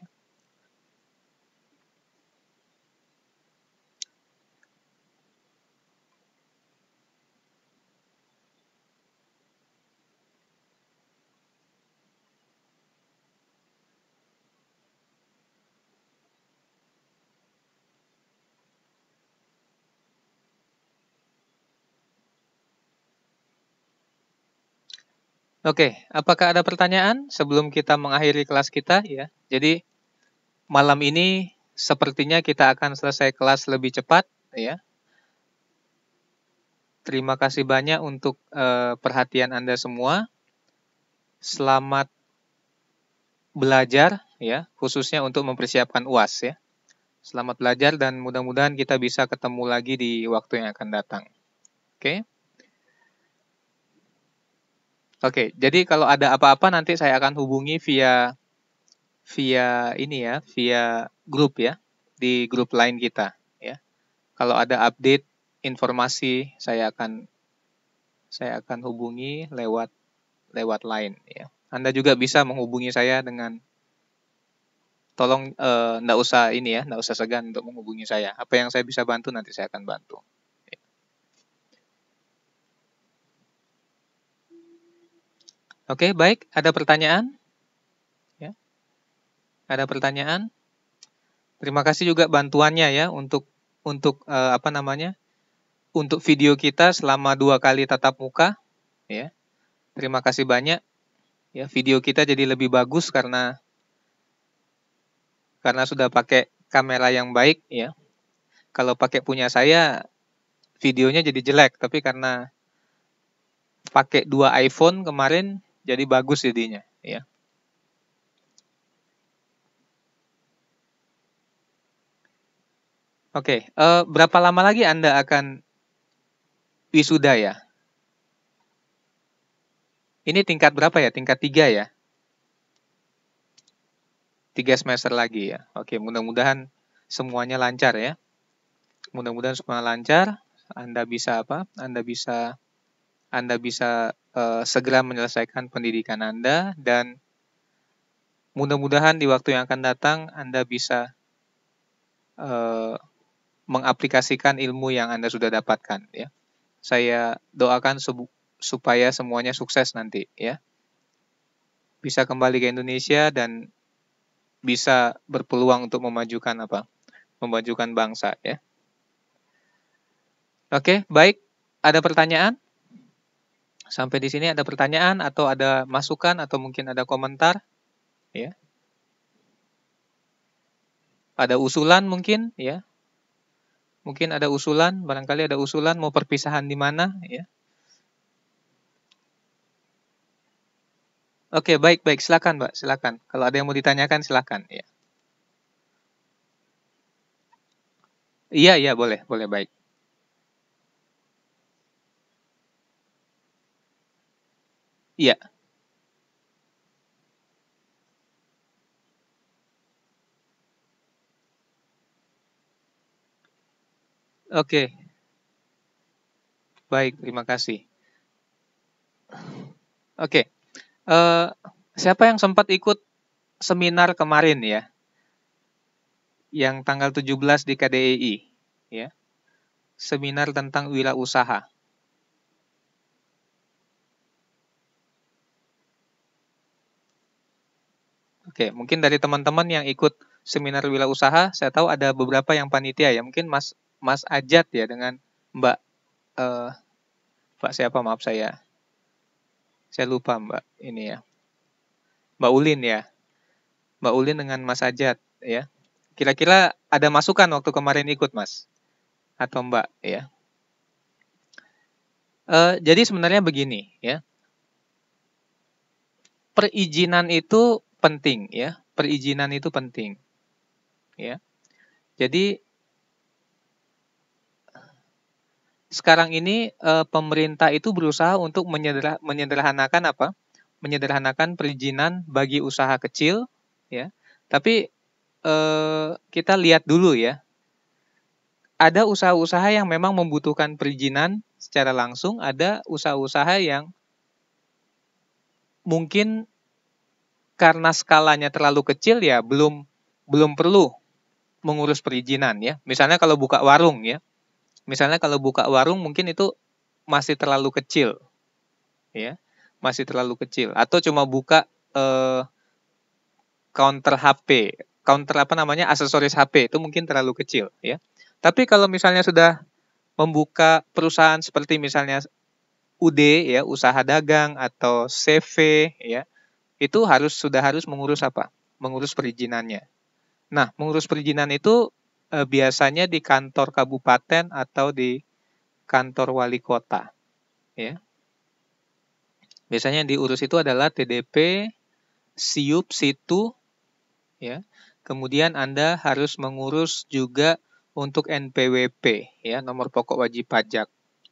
Oke, apakah ada pertanyaan sebelum kita mengakhiri kelas kita ya? Jadi malam ini sepertinya kita akan selesai kelas lebih cepat ya. Terima kasih banyak untuk uh, perhatian Anda semua. Selamat belajar ya, khususnya untuk mempersiapkan U A S ya. Selamat belajar dan mudah-mudahan kita bisa ketemu lagi di waktu yang akan datang. Oke. Oke, jadi kalau ada apa-apa nanti saya akan hubungi via via ini ya, via grup ya, di grup lain kita ya. Kalau ada update informasi saya akan saya akan hubungi lewat lewat line ya. Anda juga bisa menghubungi saya dengan tolong enggak uh, usah ini ya, enggak usah segan untuk menghubungi saya. Apa yang saya bisa bantu nanti saya akan bantu. Ya. Oke, baik. Ada pertanyaan? Ya. Ada pertanyaan? Terima kasih juga bantuannya ya untuk untuk uh, apa namanya? Untuk video kita selama dua kali tatap muka ya. Terima kasih banyak. Ya, video kita jadi lebih bagus karena karena sudah pakai kamera yang baik ya. Kalau pakai punya saya videonya jadi jelek, tapi karena pakai dua iPhone kemarin jadi bagus jadinya ya. Oke, uh, berapa lama lagi Anda akan wisuda ya? Ini tingkat berapa ya? Tingkat tiga ya? Tiga semester lagi ya. Oke, mudah-mudahan semuanya lancar ya. Mudah-mudahan semua lancar. Anda bisa apa? Anda bisa Anda bisa uh, segera menyelesaikan pendidikan Anda dan mudah-mudahan di waktu yang akan datang Anda bisa uh, mengaplikasikan ilmu yang Anda sudah dapatkan ya. Saya doakan supaya semuanya sukses nanti ya. Bisa kembali ke Indonesia dan bisa berpeluang untuk memajukan apa? Memajukan bangsa ya. Oke, baik. Ada pertanyaan? Sampai di sini ada pertanyaan atau ada masukan atau mungkin ada komentar? Ya. Ada usulan mungkin ya? Mungkin ada usulan, barangkali ada usulan mau perpisahan di mana ya? Oke, baik, baik. Silakan, Mbak. Silakan. Kalau ada yang mau ditanyakan, silakan. Ya. Iya, iya, boleh, boleh, baik. Iya. Oke. Baik, terima kasih. Oke. Uh, siapa yang sempat ikut seminar kemarin ya? Yang tanggal tujuh belas di K D I I, ya. Seminar tentang wirausaha. Oke, mungkin dari teman-teman yang ikut seminar wirausaha, saya tahu ada beberapa yang panitia ya. Mungkin Mas Mas Ajat ya dengan Mbak uh, Mbak siapa maaf saya. Saya lupa Mbak ini ya. Mbak Ulin ya. Mbak Ulin dengan Mas Ajat ya. Kira-kira ada masukan waktu kemarin ikut Mas? Atau Mbak ya? Uh, jadi sebenarnya begini ya, perizinan itu penting ya, perizinan itu penting ya. Jadi sekarang ini uh, pemerintah itu berusaha untuk menyederh menyederhanakan apa? Menyederhanakan perizinan bagi usaha kecil ya. Tapi uh, kita lihat dulu ya. Ada usaha-usaha yang memang membutuhkan perizinan secara langsung, ada usaha-usaha yang mungkin karena skalanya terlalu kecil ya belum belum perlu mengurus perizinan ya. Misalnya kalau buka warung ya. Misalnya kalau buka warung mungkin itu masih terlalu kecil ya. Masih terlalu kecil atau cuma buka eh, counter H P, counter apa namanya? Aksesoris H P itu mungkin terlalu kecil ya. Tapi kalau misalnya sudah membuka perusahaan seperti misalnya U D ya, usaha dagang atau C V ya, itu harus sudah harus mengurus apa? Mengurus perizinannya. Nah, mengurus perizinan itu eh, biasanya di kantor kabupaten atau di kantor wali kota ya. Biasanya yang diurus itu adalah T D P, SIUP, SITU ya. Kemudian Anda harus mengurus juga untuk N P W P ya, nomor pokok wajib pajak.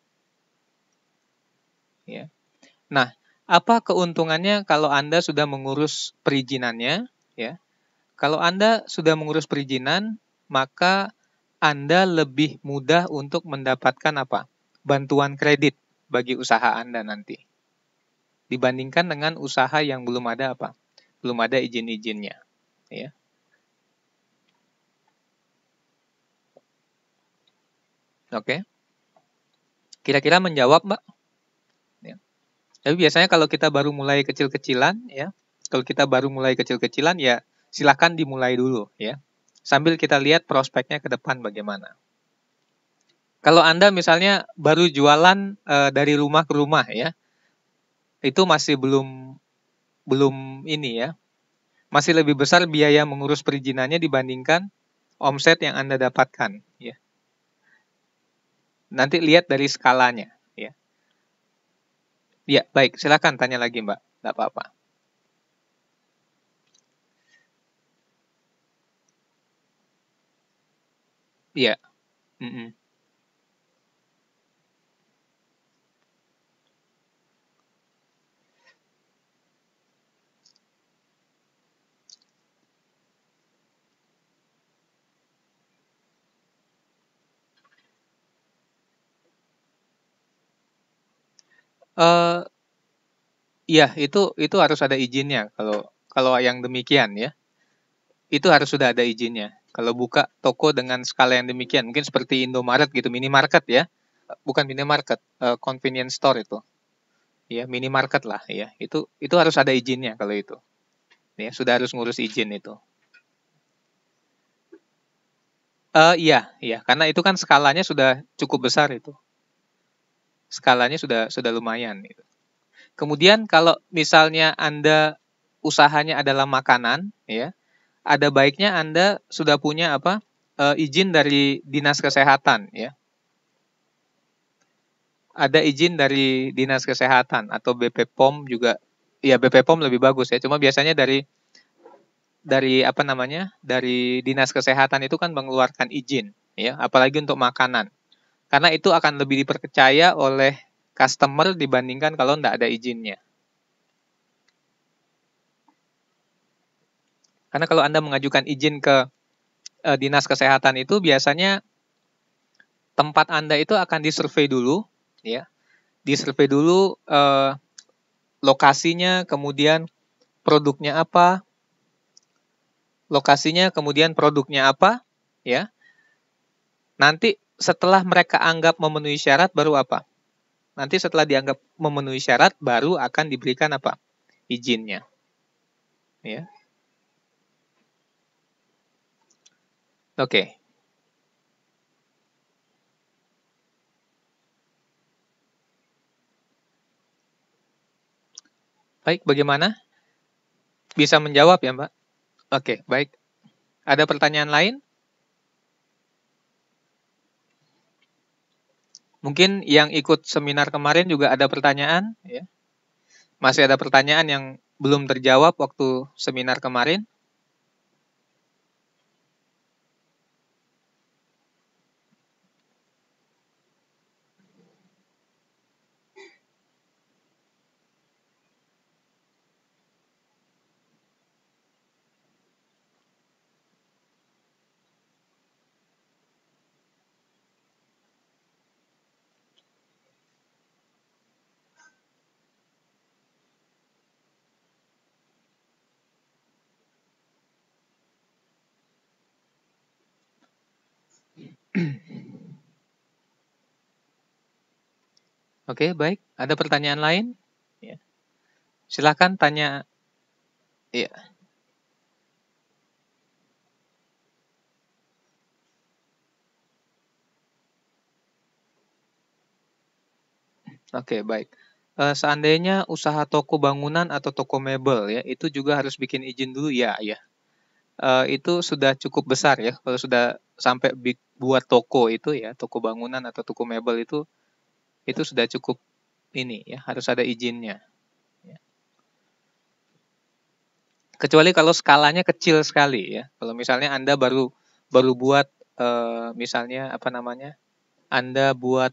Ya. Nah, apa keuntungannya kalau Anda sudah mengurus perizinannya ya? Kalau Anda sudah mengurus perizinan, maka Anda lebih mudah untuk mendapatkan apa? Bantuan kredit bagi usaha Anda nanti. Dibandingkan dengan usaha yang belum ada apa? Belum ada izin-izinnya, ya. Oke. Kira-kira menjawab, Mbak? Ya. Tapi biasanya kalau kita baru mulai kecil-kecilan, ya. Kalau kita baru mulai kecil-kecilan, ya silakan dimulai dulu, ya. Sambil kita lihat prospeknya ke depan bagaimana. Kalau Anda misalnya baru jualan e, dari rumah ke rumah, ya, itu masih belum belum ini ya, masih lebih besar biaya mengurus perizinannya dibandingkan omset yang Anda dapatkan. Ya. Nanti lihat dari skalanya. Ya, ya baik, silakan tanya lagi Mbak, nggak apa-apa. Iya. Mm -mm. Uh, Iya, itu itu harus ada izinnya kalau kalau yang demikian ya. Itu harus sudah ada izinnya. Kalau buka toko dengan skala yang demikian, mungkin seperti Indomaret gitu, minimarket ya. Bukan minimarket, uh, convenience store itu. Ya, minimarket lah ya. Itu itu harus ada izinnya kalau itu. Ya, sudah harus ngurus izin itu. Uh, iya, iya, karena itu kan skalanya sudah cukup besar itu. Skalanya sudah sudah lumayan gitu. Kemudian kalau misalnya Anda usahanya adalah makanan, ya, ada baiknya Anda sudah punya apa? E, izin dari Dinas Kesehatan, ya. Ada izin dari Dinas Kesehatan atau B P P O M juga. Ya, B P P O M lebih bagus ya. Cuma biasanya dari dari apa namanya? Dari Dinas Kesehatan itu kan mengeluarkan izin, ya, apalagi untuk makanan. Karena itu akan lebih dipercaya oleh customer dibandingkan kalau tidak ada izinnya. Karena kalau Anda mengajukan izin ke e, Dinas Kesehatan itu biasanya tempat Anda itu akan disurvei dulu, ya. Disurvei dulu e, lokasinya, kemudian produknya apa, lokasinya, kemudian produknya apa, ya. Nanti setelah mereka anggap memenuhi syarat baru apa? Nanti setelah dianggap memenuhi syarat baru akan diberikan apa? Izinnya. Ya. Oke. Baik, bagaimana? Bisa menjawab ya, Mbak? Oke, baik. Ada pertanyaan lain? Mungkin yang ikut seminar kemarin juga ada pertanyaan, ya. Masih ada pertanyaan yang belum terjawab waktu seminar kemarin? Oke, baik. Ada pertanyaan lain? Ya. Silakan tanya. Ya. Oke, baik. Eh, seandainya usaha toko bangunan atau toko mebel ya, itu juga harus bikin izin dulu ya, ya. Eh, itu sudah cukup besar ya. Kalau sudah sampai bi- buat toko itu ya, toko bangunan atau toko mebel itu, itu sudah cukup ini ya, harus ada izinnya. Ya. Kecuali kalau skalanya kecil sekali ya. Kalau misalnya Anda baru baru buat eh, misalnya apa namanya, Anda buat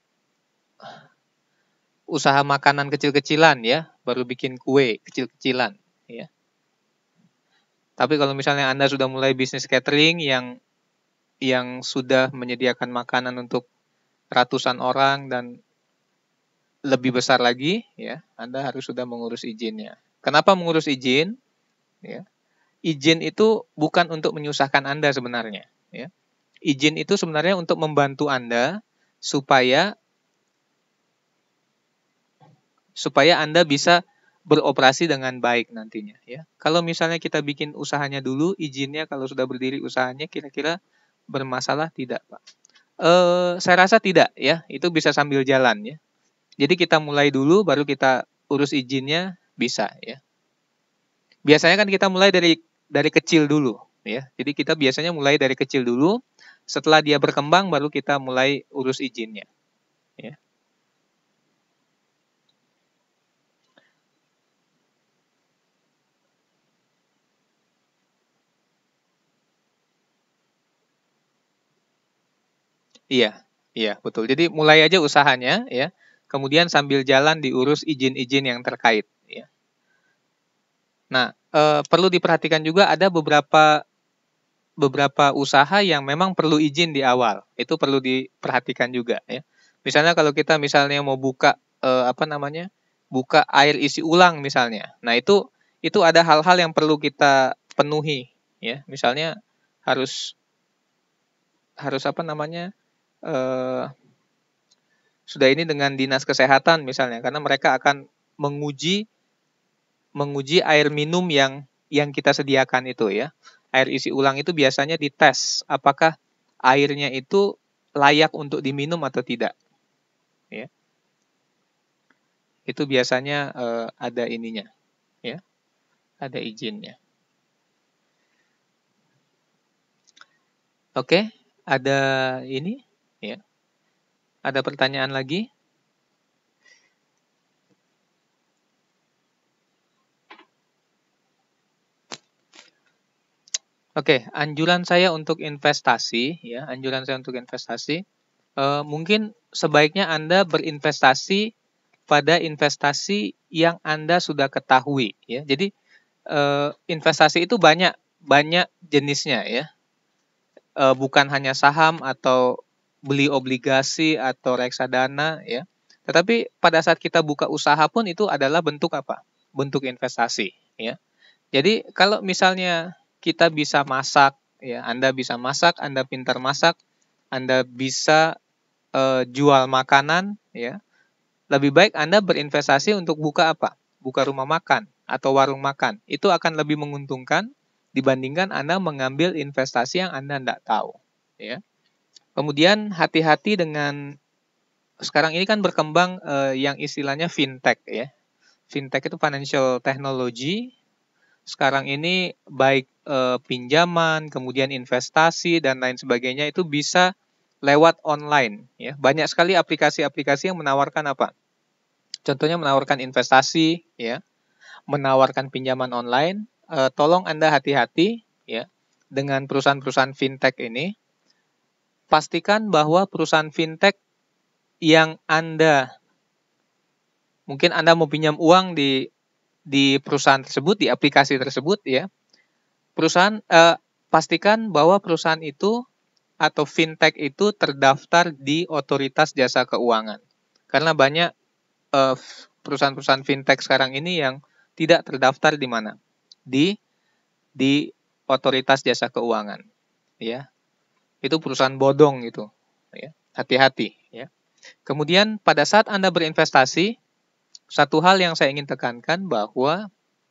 usaha makanan kecil-kecilan ya, baru bikin kue kecil-kecilan ya. Tapi kalau misalnya Anda sudah mulai bisnis catering yang yang sudah menyediakan makanan untuk ratusan orang dan lebih besar lagi ya, Anda harus sudah mengurus izinnya. Kenapa mengurus izin? Ya. Izin itu bukan untuk menyusahkan Anda sebenarnya ya. Izin itu sebenarnya untuk membantu Anda supaya supaya Anda bisa beroperasi dengan baik nantinya ya. Kalau misalnya kita bikin usahanya dulu, izinnya kalau sudah berdiri usahanya kira-kira bermasalah tidak, Pak? Eh, saya rasa tidak ya, itu bisa sambil jalan ya. Jadi kita mulai dulu baru kita urus izinnya bisa ya. Biasanya kan kita mulai dari dari kecil dulu ya. Jadi kita biasanya mulai dari kecil dulu, setelah dia berkembang baru kita mulai urus izinnya ya. Iya, iya betul. Jadi mulai aja usahanya ya, kemudian sambil jalan diurus izin-izin yang terkait ya. Nah, eh, perlu diperhatikan juga ada beberapa beberapa usaha yang memang perlu izin di awal. Itu perlu diperhatikan juga ya. Misalnya kalau kita misalnya mau buka eh, apa namanya? Buka air isi ulang misalnya. Nah, itu itu ada hal-hal yang perlu kita penuhi ya. Misalnya harus harus apa namanya? eh, sudah ini dengan dinas kesehatan misalnya karena mereka akan menguji menguji air minum yang yang kita sediakan itu ya. Air isi ulang itu biasanya dites apakah airnya itu layak untuk diminum atau tidak ya. Itu biasanya eh, ada ininya ya, ada izinnya. Oke, ada ini ya. Ada pertanyaan lagi? Oke, anjuran saya untuk investasi ya, anjuran saya untuk investasi eh, mungkin sebaiknya Anda berinvestasi pada investasi yang Anda sudah ketahui ya. Jadi eh, investasi itu banyak banyak jenisnya ya. Eh, bukan hanya saham atau beli obligasi atau reksadana ya. Tetapi pada saat kita buka usaha pun itu adalah bentuk apa? Bentuk investasi ya. Jadi kalau misalnya kita bisa masak ya, Anda bisa masak, Anda pintar masak, Anda bisa eh, jual makanan ya. Lebih baik Anda berinvestasi untuk buka apa? Buka rumah makan atau warung makan. Itu akan lebih menguntungkan dibandingkan Anda mengambil investasi yang Anda tidak tahu. Ya. Kemudian hati-hati dengan sekarang ini kan berkembang eh, yang istilahnya fintech ya. Fintech itu financial technology. Sekarang ini baik eh, pinjaman, kemudian investasi dan lain sebagainya itu bisa lewat online, ya. Banyak sekali aplikasi-aplikasi yang menawarkan apa? Contohnya menawarkan investasi, ya, menawarkan pinjaman online. E, tolong Anda hati-hati, ya, dengan perusahaan-perusahaan fintech ini. Pastikan bahwa perusahaan fintech yang Anda mungkin Anda mau pinjam uang di di perusahaan tersebut, di aplikasi tersebut, ya. Perusahaan e, pastikan bahwa perusahaan itu atau fintech itu terdaftar di Otoritas Jasa Keuangan. Karena banyak e, perusahaan-perusahaan fintech sekarang ini yang tidak terdaftar di mana? Di di Otoritas Jasa Keuangan, ya. Itu perusahaan bodong itu, ya. Hati-hati, ya. Kemudian pada saat Anda berinvestasi, satu hal yang saya ingin tekankan bahwa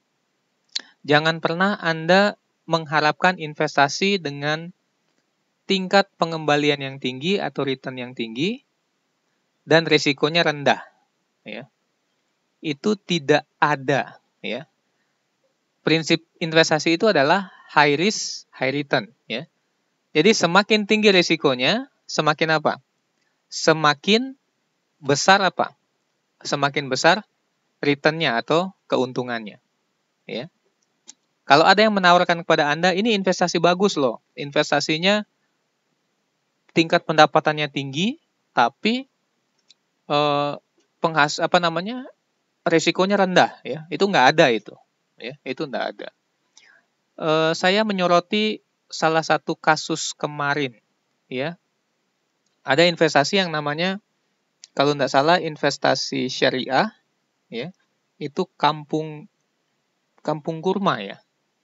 jangan pernah Anda mengharapkan investasi dengan tingkat pengembalian yang tinggi atau return yang tinggi dan risikonya rendah, ya. Itu tidak ada, ya. Prinsip investasi itu adalah high risk, high return, ya. Jadi semakin tinggi risikonya, semakin apa? Semakin besar apa? Semakin besar return-nya atau keuntungannya, ya. Kalau ada yang menawarkan kepada Anda, ini investasi bagus loh, investasinya tingkat pendapatannya tinggi, tapi eh, penghas apa namanya risikonya rendah, ya. Itu nggak ada itu, ya. Itu nggak ada. Eh, saya menyoroti salah satu kasus kemarin, ya. Ada investasi yang namanya, kalau tidak salah investasi syariah, ya, itu kampung kampung kurma, ya.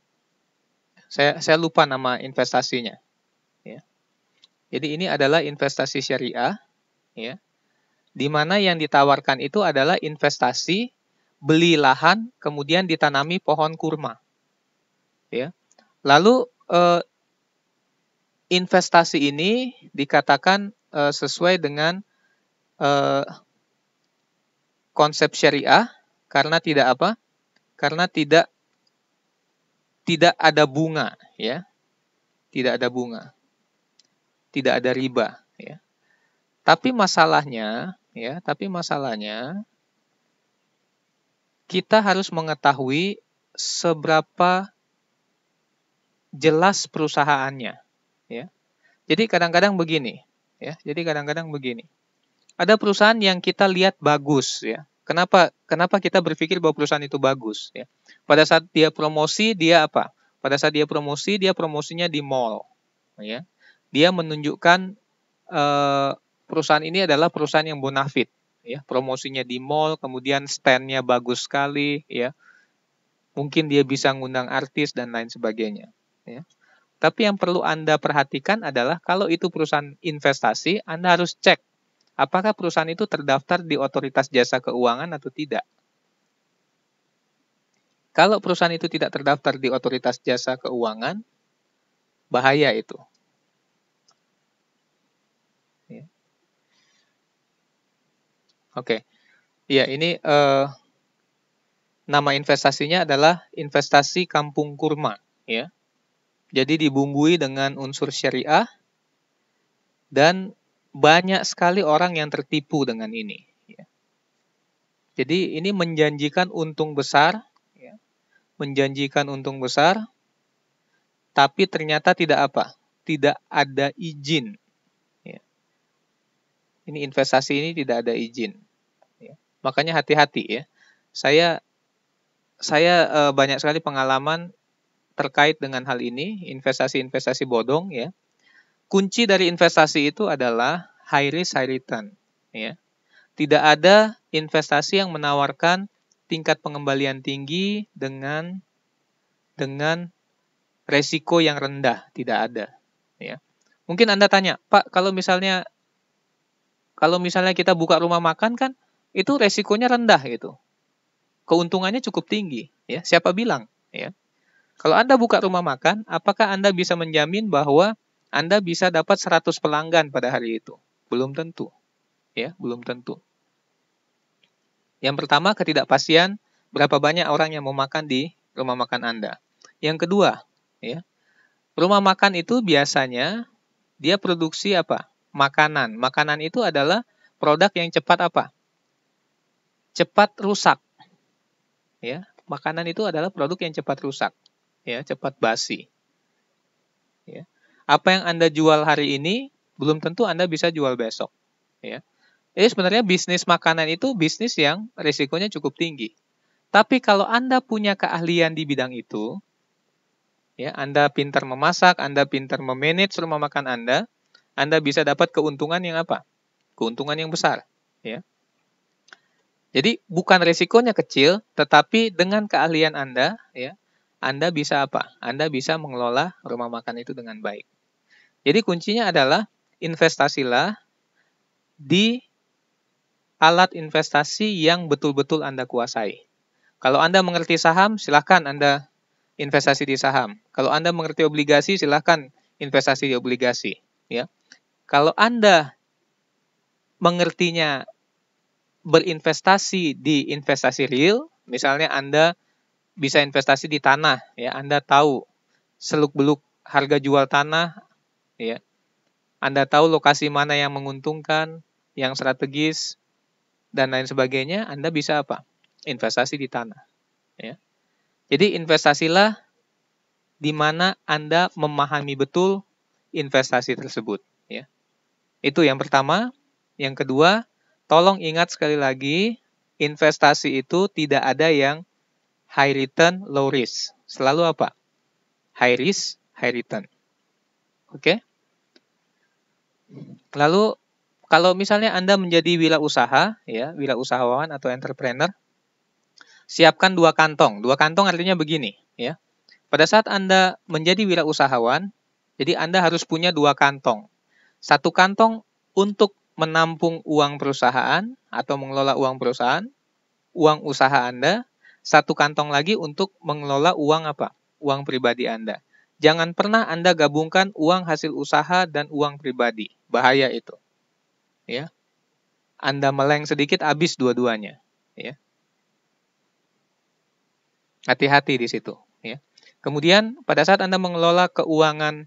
Saya saya lupa nama investasinya, ya. Jadi ini adalah investasi syariah, ya, di mana yang ditawarkan itu adalah investasi beli lahan kemudian ditanami pohon kurma, ya. Lalu eh, investasi ini dikatakan eh, sesuai dengan eh, konsep syariah karena tidak apa? Karena tidak tidak ada bunga, ya. Tidak ada bunga. Tidak ada riba, ya. Tapi masalahnya, ya, tapi masalahnya kita harus mengetahui seberapa jelas perusahaannya, ya. Jadi kadang-kadang begini, ya. Jadi kadang-kadang begini. Ada perusahaan yang kita lihat bagus, ya. Kenapa kenapa kita berpikir bahwa perusahaan itu bagus, ya? Pada saat dia promosi, dia apa? Pada saat dia promosi, dia promosinya di mall, ya. Dia menunjukkan eh, perusahaan ini adalah perusahaan yang bonafit, ya. Promosinya di mall, kemudian stand-nya bagus sekali, ya. Mungkin dia bisa ngundang artis dan lain sebagainya, ya. Tapi yang perlu Anda perhatikan adalah kalau itu perusahaan investasi, Anda harus cek apakah perusahaan itu terdaftar di Otoritas Jasa Keuangan atau tidak. Kalau perusahaan itu tidak terdaftar di Otoritas Jasa Keuangan, bahaya itu. Ya. Oke, ya ini eh, nama investasinya adalah investasi kampung kurma, ya. Jadi dibumbui dengan unsur syariah dan banyak sekali orang yang tertipu dengan ini, ya. Jadi ini menjanjikan untung besar, ya. Menjanjikan untung besar, tapi ternyata tidak apa? Tidak ada izin, ya. Ini investasi ini tidak ada izin, ya. Makanya hati-hati, ya. Saya saya e, banyak sekali pengalaman terkait dengan hal ini, investasi-investasi bodong, ya. Kunci dari investasi itu adalah high risk, high return, ya. Tidak ada investasi yang menawarkan tingkat pengembalian tinggi dengan dengan resiko yang rendah, tidak ada, ya. Mungkin Anda tanya, Pak, kalau misalnya kalau misalnya kita buka rumah makan kan itu resikonya rendah gitu. Keuntungannya cukup tinggi, ya. Siapa bilang, ya? Kalau Anda buka rumah makan, apakah Anda bisa menjamin bahwa Anda bisa dapat seratus pelanggan pada hari itu? Belum tentu, ya, belum tentu. Yang pertama, ketidakpastian berapa banyak orang yang mau makan di rumah makan Anda. Yang kedua, ya, rumah makan itu biasanya dia produksi apa? makanan. Makanan itu adalah produk yang cepat apa? Cepat rusak. Ya, makanan itu adalah produk yang cepat rusak, ya, cepat basi. Ya. Apa yang Anda jual hari ini belum tentu Anda bisa jual besok. Ya. Jadi sebenarnya bisnis makanan itu bisnis yang risikonya cukup tinggi. Tapi kalau Anda punya keahlian di bidang itu, ya, Anda pintar memasak, Anda pintar memanage rumah makan Anda, Anda bisa dapat keuntungan yang apa? Keuntungan yang besar. Ya. Jadi bukan risikonya kecil, tetapi dengan keahlian Anda, ya, Anda bisa apa? Anda bisa mengelola rumah makan itu dengan baik. Jadi kuncinya adalah investasilah di alat investasi yang betul-betul Anda kuasai. Kalau Anda mengerti saham, silahkan Anda investasi di saham. Kalau Anda mengerti obligasi, silahkan investasi di obligasi. Ya. Kalau Anda mengertinya berinvestasi di investasi real, misalnya Anda bisa investasi di tanah, ya, Anda tahu seluk-beluk harga jual tanah, ya, Anda tahu lokasi mana yang menguntungkan, yang strategis, dan lain sebagainya, Anda bisa apa? Investasi di tanah. Ya. Jadi investasilah di mana Anda memahami betul investasi tersebut. Ya. Itu yang pertama. Yang kedua, tolong ingat sekali lagi, investasi itu tidak ada yang high return, low risk. Selalu apa? High risk, high return. Oke? Lalu, kalau misalnya Anda menjadi wirausaha, ya, wirausahawan atau entrepreneur, siapkan dua kantong. Dua kantong artinya begini, ya. Pada saat Anda menjadi wirausahawan, jadi Anda harus punya dua kantong. Satu kantong untuk menampung uang perusahaan atau mengelola uang perusahaan, uang usaha Anda. Satu kantong lagi untuk mengelola uang apa? Uang pribadi Anda. Jangan pernah Anda gabungkan uang hasil usaha dan uang pribadi. Bahaya itu. Ya. Anda meleng sedikit, habis dua-duanya. Ya. Hati-hati di situ. Ya. Kemudian pada saat Anda mengelola keuangan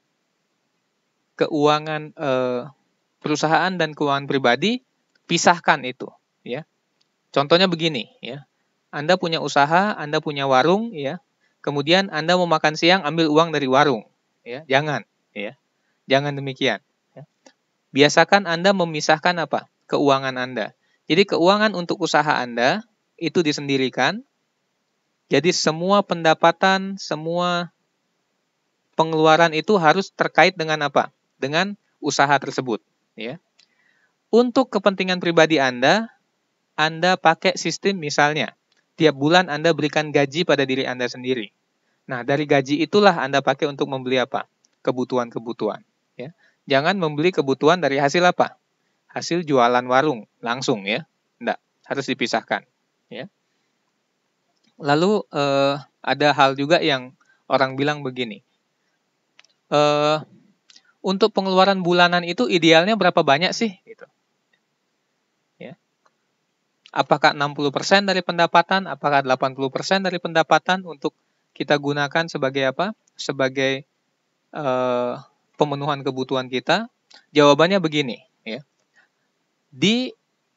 keuangan eh, perusahaan dan keuangan pribadi, pisahkan itu. Ya. Contohnya begini. Ya. Anda punya usaha, Anda punya warung, ya. Kemudian Anda mau makan siang, ambil uang dari warung. Ya. Jangan. Ya. Jangan demikian. Ya. Biasakan Anda memisahkan apa? Keuangan Anda. Jadi keuangan untuk usaha Anda itu disendirikan. Jadi semua pendapatan, semua pengeluaran itu harus terkait dengan apa? Dengan usaha tersebut. Ya. Untuk kepentingan pribadi Anda, Anda pakai sistem misalnya, tiap bulan Anda berikan gaji pada diri Anda sendiri. Nah, dari gaji itulah Anda pakai untuk membeli apa? Kebutuhan-kebutuhan. Ya. Jangan membeli kebutuhan dari hasil apa? Hasil jualan warung langsung, ya. Enggak, harus dipisahkan. Ya. Lalu eh, ada hal juga yang orang bilang begini, eh, untuk pengeluaran bulanan itu idealnya berapa banyak sih? Gitu. Ya. Apakah enam puluh persen dari pendapatan, apakah delapan puluh persen dari pendapatan untuk kita gunakan sebagai apa? Sebagai eh, pemenuhan kebutuhan kita? Jawabannya begini. Ya. Di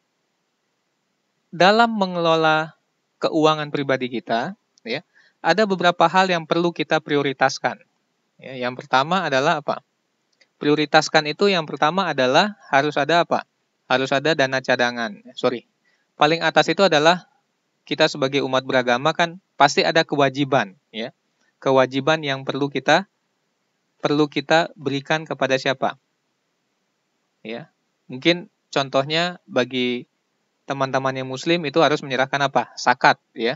dalam mengelola keuangan pribadi kita, ya, ada beberapa hal yang perlu kita prioritaskan. Ya, yang pertama adalah apa? Prioritaskan itu yang pertama adalah harus ada apa? Harus ada dana cadangan. Sorry. Paling atas itu adalah kita sebagai umat beragama kan pasti ada kewajiban, ya. Kewajiban yang perlu kita perlu kita berikan kepada siapa? Ya. Mungkin contohnya bagi teman-teman yang muslim itu harus menyerahkan apa? Zakat, ya.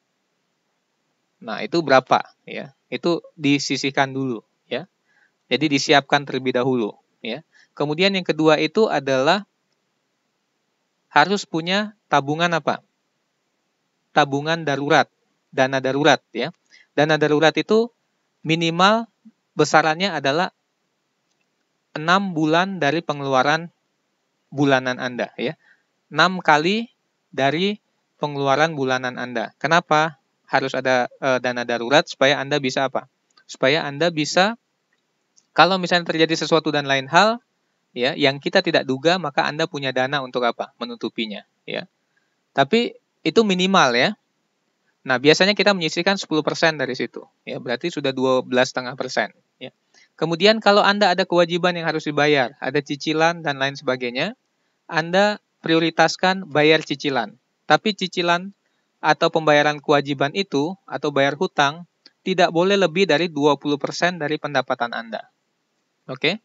Nah, itu berapa, ya? Itu disisihkan dulu, ya. Jadi disiapkan terlebih dahulu, ya. Kemudian yang kedua itu adalah harus punya tabungan apa? Tabungan darurat, dana darurat, ya. Dana darurat itu minimal besarannya adalah enam bulan dari pengeluaran bulanan Anda, ya. enam kali dari pengeluaran bulanan Anda. Kenapa harus ada e, dana darurat? Supaya Anda bisa apa? Supaya Anda bisa, kalau misalnya terjadi sesuatu dan lain hal, ya, yang kita tidak duga, maka Anda punya dana untuk apa? Menutupinya, ya. Tapi itu minimal ya. Nah, biasanya kita menyisihkan sepuluh persen dari situ, ya. Berarti sudah dua belas koma lima persen, ya. Kemudian kalau Anda ada kewajiban yang harus dibayar, ada cicilan dan lain sebagainya, Anda prioritaskan bayar cicilan. Tapi cicilan atau pembayaran kewajiban itu atau bayar hutang tidak boleh lebih dari dua puluh persen dari pendapatan Anda. Oke?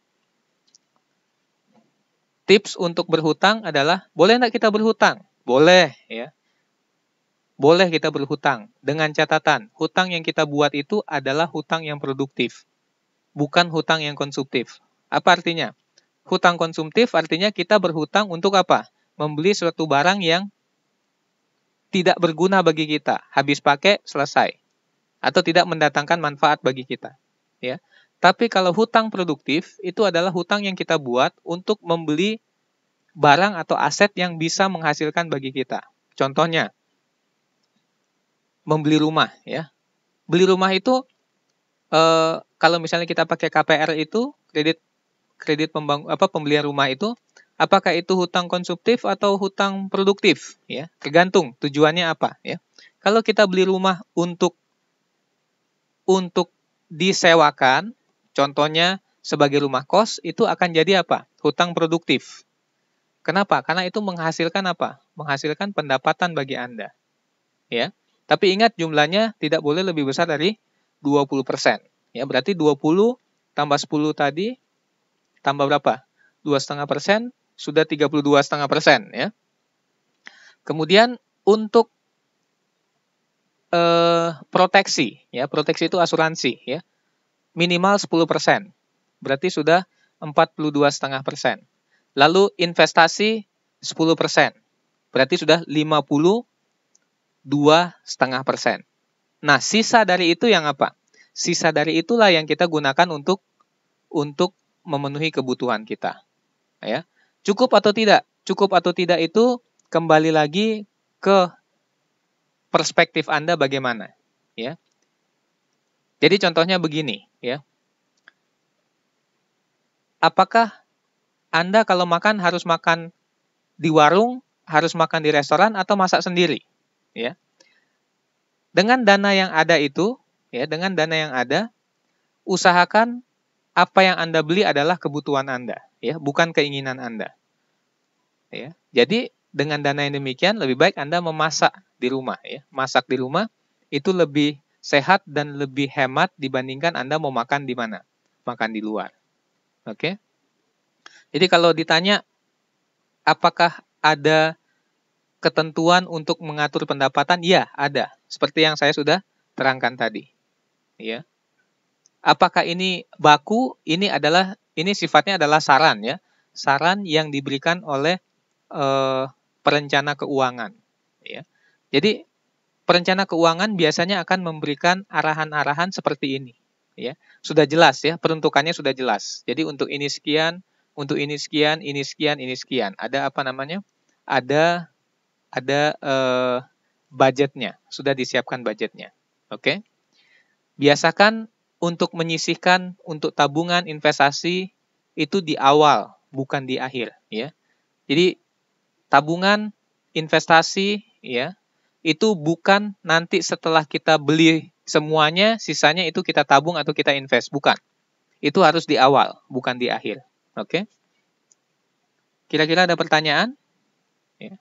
Tips untuk berhutang adalah, boleh enggak kita berhutang? Boleh, ya. Boleh kita berhutang, dengan catatan, hutang yang kita buat itu adalah hutang yang produktif, bukan hutang yang konsumtif. Apa artinya? Hutang konsumtif artinya kita berhutang untuk apa? Membeli suatu barang yang tidak berguna bagi kita, habis pakai, selesai. Atau tidak mendatangkan manfaat bagi kita. Ya. Tapi kalau hutang produktif, itu adalah hutang yang kita buat untuk membeli barang atau aset yang bisa menghasilkan bagi kita. Contohnya, membeli rumah, ya. Beli rumah itu eh, kalau misalnya kita pakai K P R itu, kredit kredit pembang, apa pembelian rumah itu, apakah itu hutang konsumtif atau hutang produktif, ya? Tergantung tujuannya apa, ya. Kalau kita beli rumah untuk untuk disewakan, contohnya sebagai rumah kos, itu akan jadi apa? Hutang produktif. Kenapa? Karena itu menghasilkan apa? Menghasilkan pendapatan bagi Anda, ya. Tapi ingat jumlahnya tidak boleh lebih besar dari dua puluh persen. Ya, berarti dua puluh tambah sepuluh tadi tambah berapa? dua koma lima persen sudah tiga puluh dua koma lima persen, ya. Kemudian untuk eh, proteksi, ya, proteksi itu asuransi, ya. Minimal sepuluh persen. Berarti sudah empat puluh dua koma lima persen. Lalu investasi sepuluh persen. Berarti sudah lima puluh dua koma lima persen. Nah, sisa dari itu yang apa? Sisa dari itulah yang kita gunakan untuk untuk memenuhi kebutuhan kita. Ya. Cukup atau tidak? Cukup atau tidak itu kembali lagi ke perspektif Anda bagaimana, ya. Jadi contohnya begini, ya. Apakah Anda kalau makan harus makan di warung, harus makan di restoran atau masak sendiri, ya? Dengan dana yang ada itu, ya, dengan dana yang ada, usahakan apa yang Anda beli adalah kebutuhan Anda, ya, bukan keinginan Anda. Ya. Jadi dengan dana yang demikian lebih baik Anda memasak di rumah, ya. Masak di rumah itu lebih sehat dan lebih hemat dibandingkan Anda mau makan di mana? Makan di luar. Oke? Jadi kalau ditanya apakah ada ketentuan untuk mengatur pendapatan? Ya, ada. Seperti yang saya sudah terangkan tadi. Ya. Apakah ini baku? Ini adalah ini sifatnya adalah saran, ya. Saran yang diberikan oleh eh, perencana keuangan, ya. Jadi perencana keuangan biasanya akan memberikan arahan-arahan seperti ini, ya. Sudah jelas, ya, peruntukannya sudah jelas. Jadi untuk ini sekian, untuk ini sekian, ini sekian, ini sekian. Ada apa namanya? Ada ada eh, budgetnya, sudah disiapkan budgetnya. Oke? Biasakan untuk menyisihkan untuk tabungan investasi itu di awal, bukan di akhir, ya. Jadi tabungan investasi, ya, itu bukan nanti setelah kita beli semuanya, sisanya itu kita tabung atau kita invest, bukan. Itu harus di awal, bukan di akhir. Oke? Kira-kira ada pertanyaan? Ya.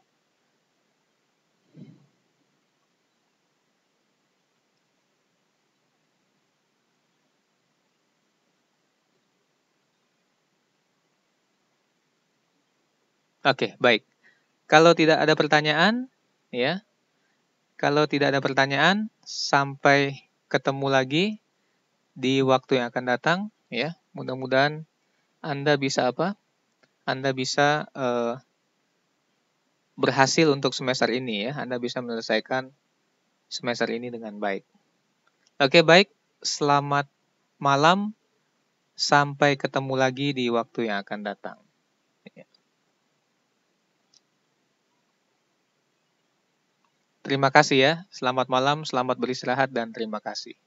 Oke, baik. Kalau tidak ada pertanyaan, ya. Kalau tidak ada pertanyaan, sampai ketemu lagi di waktu yang akan datang, ya. Mudah-mudahan Anda bisa apa? Anda bisa uh, berhasil untuk semester ini, ya. Anda bisa menyelesaikan semester ini dengan baik. Oke, baik. Selamat malam. Sampai ketemu lagi di waktu yang akan datang. Terima kasih, ya. Selamat malam, selamat beristirahat, dan terima kasih.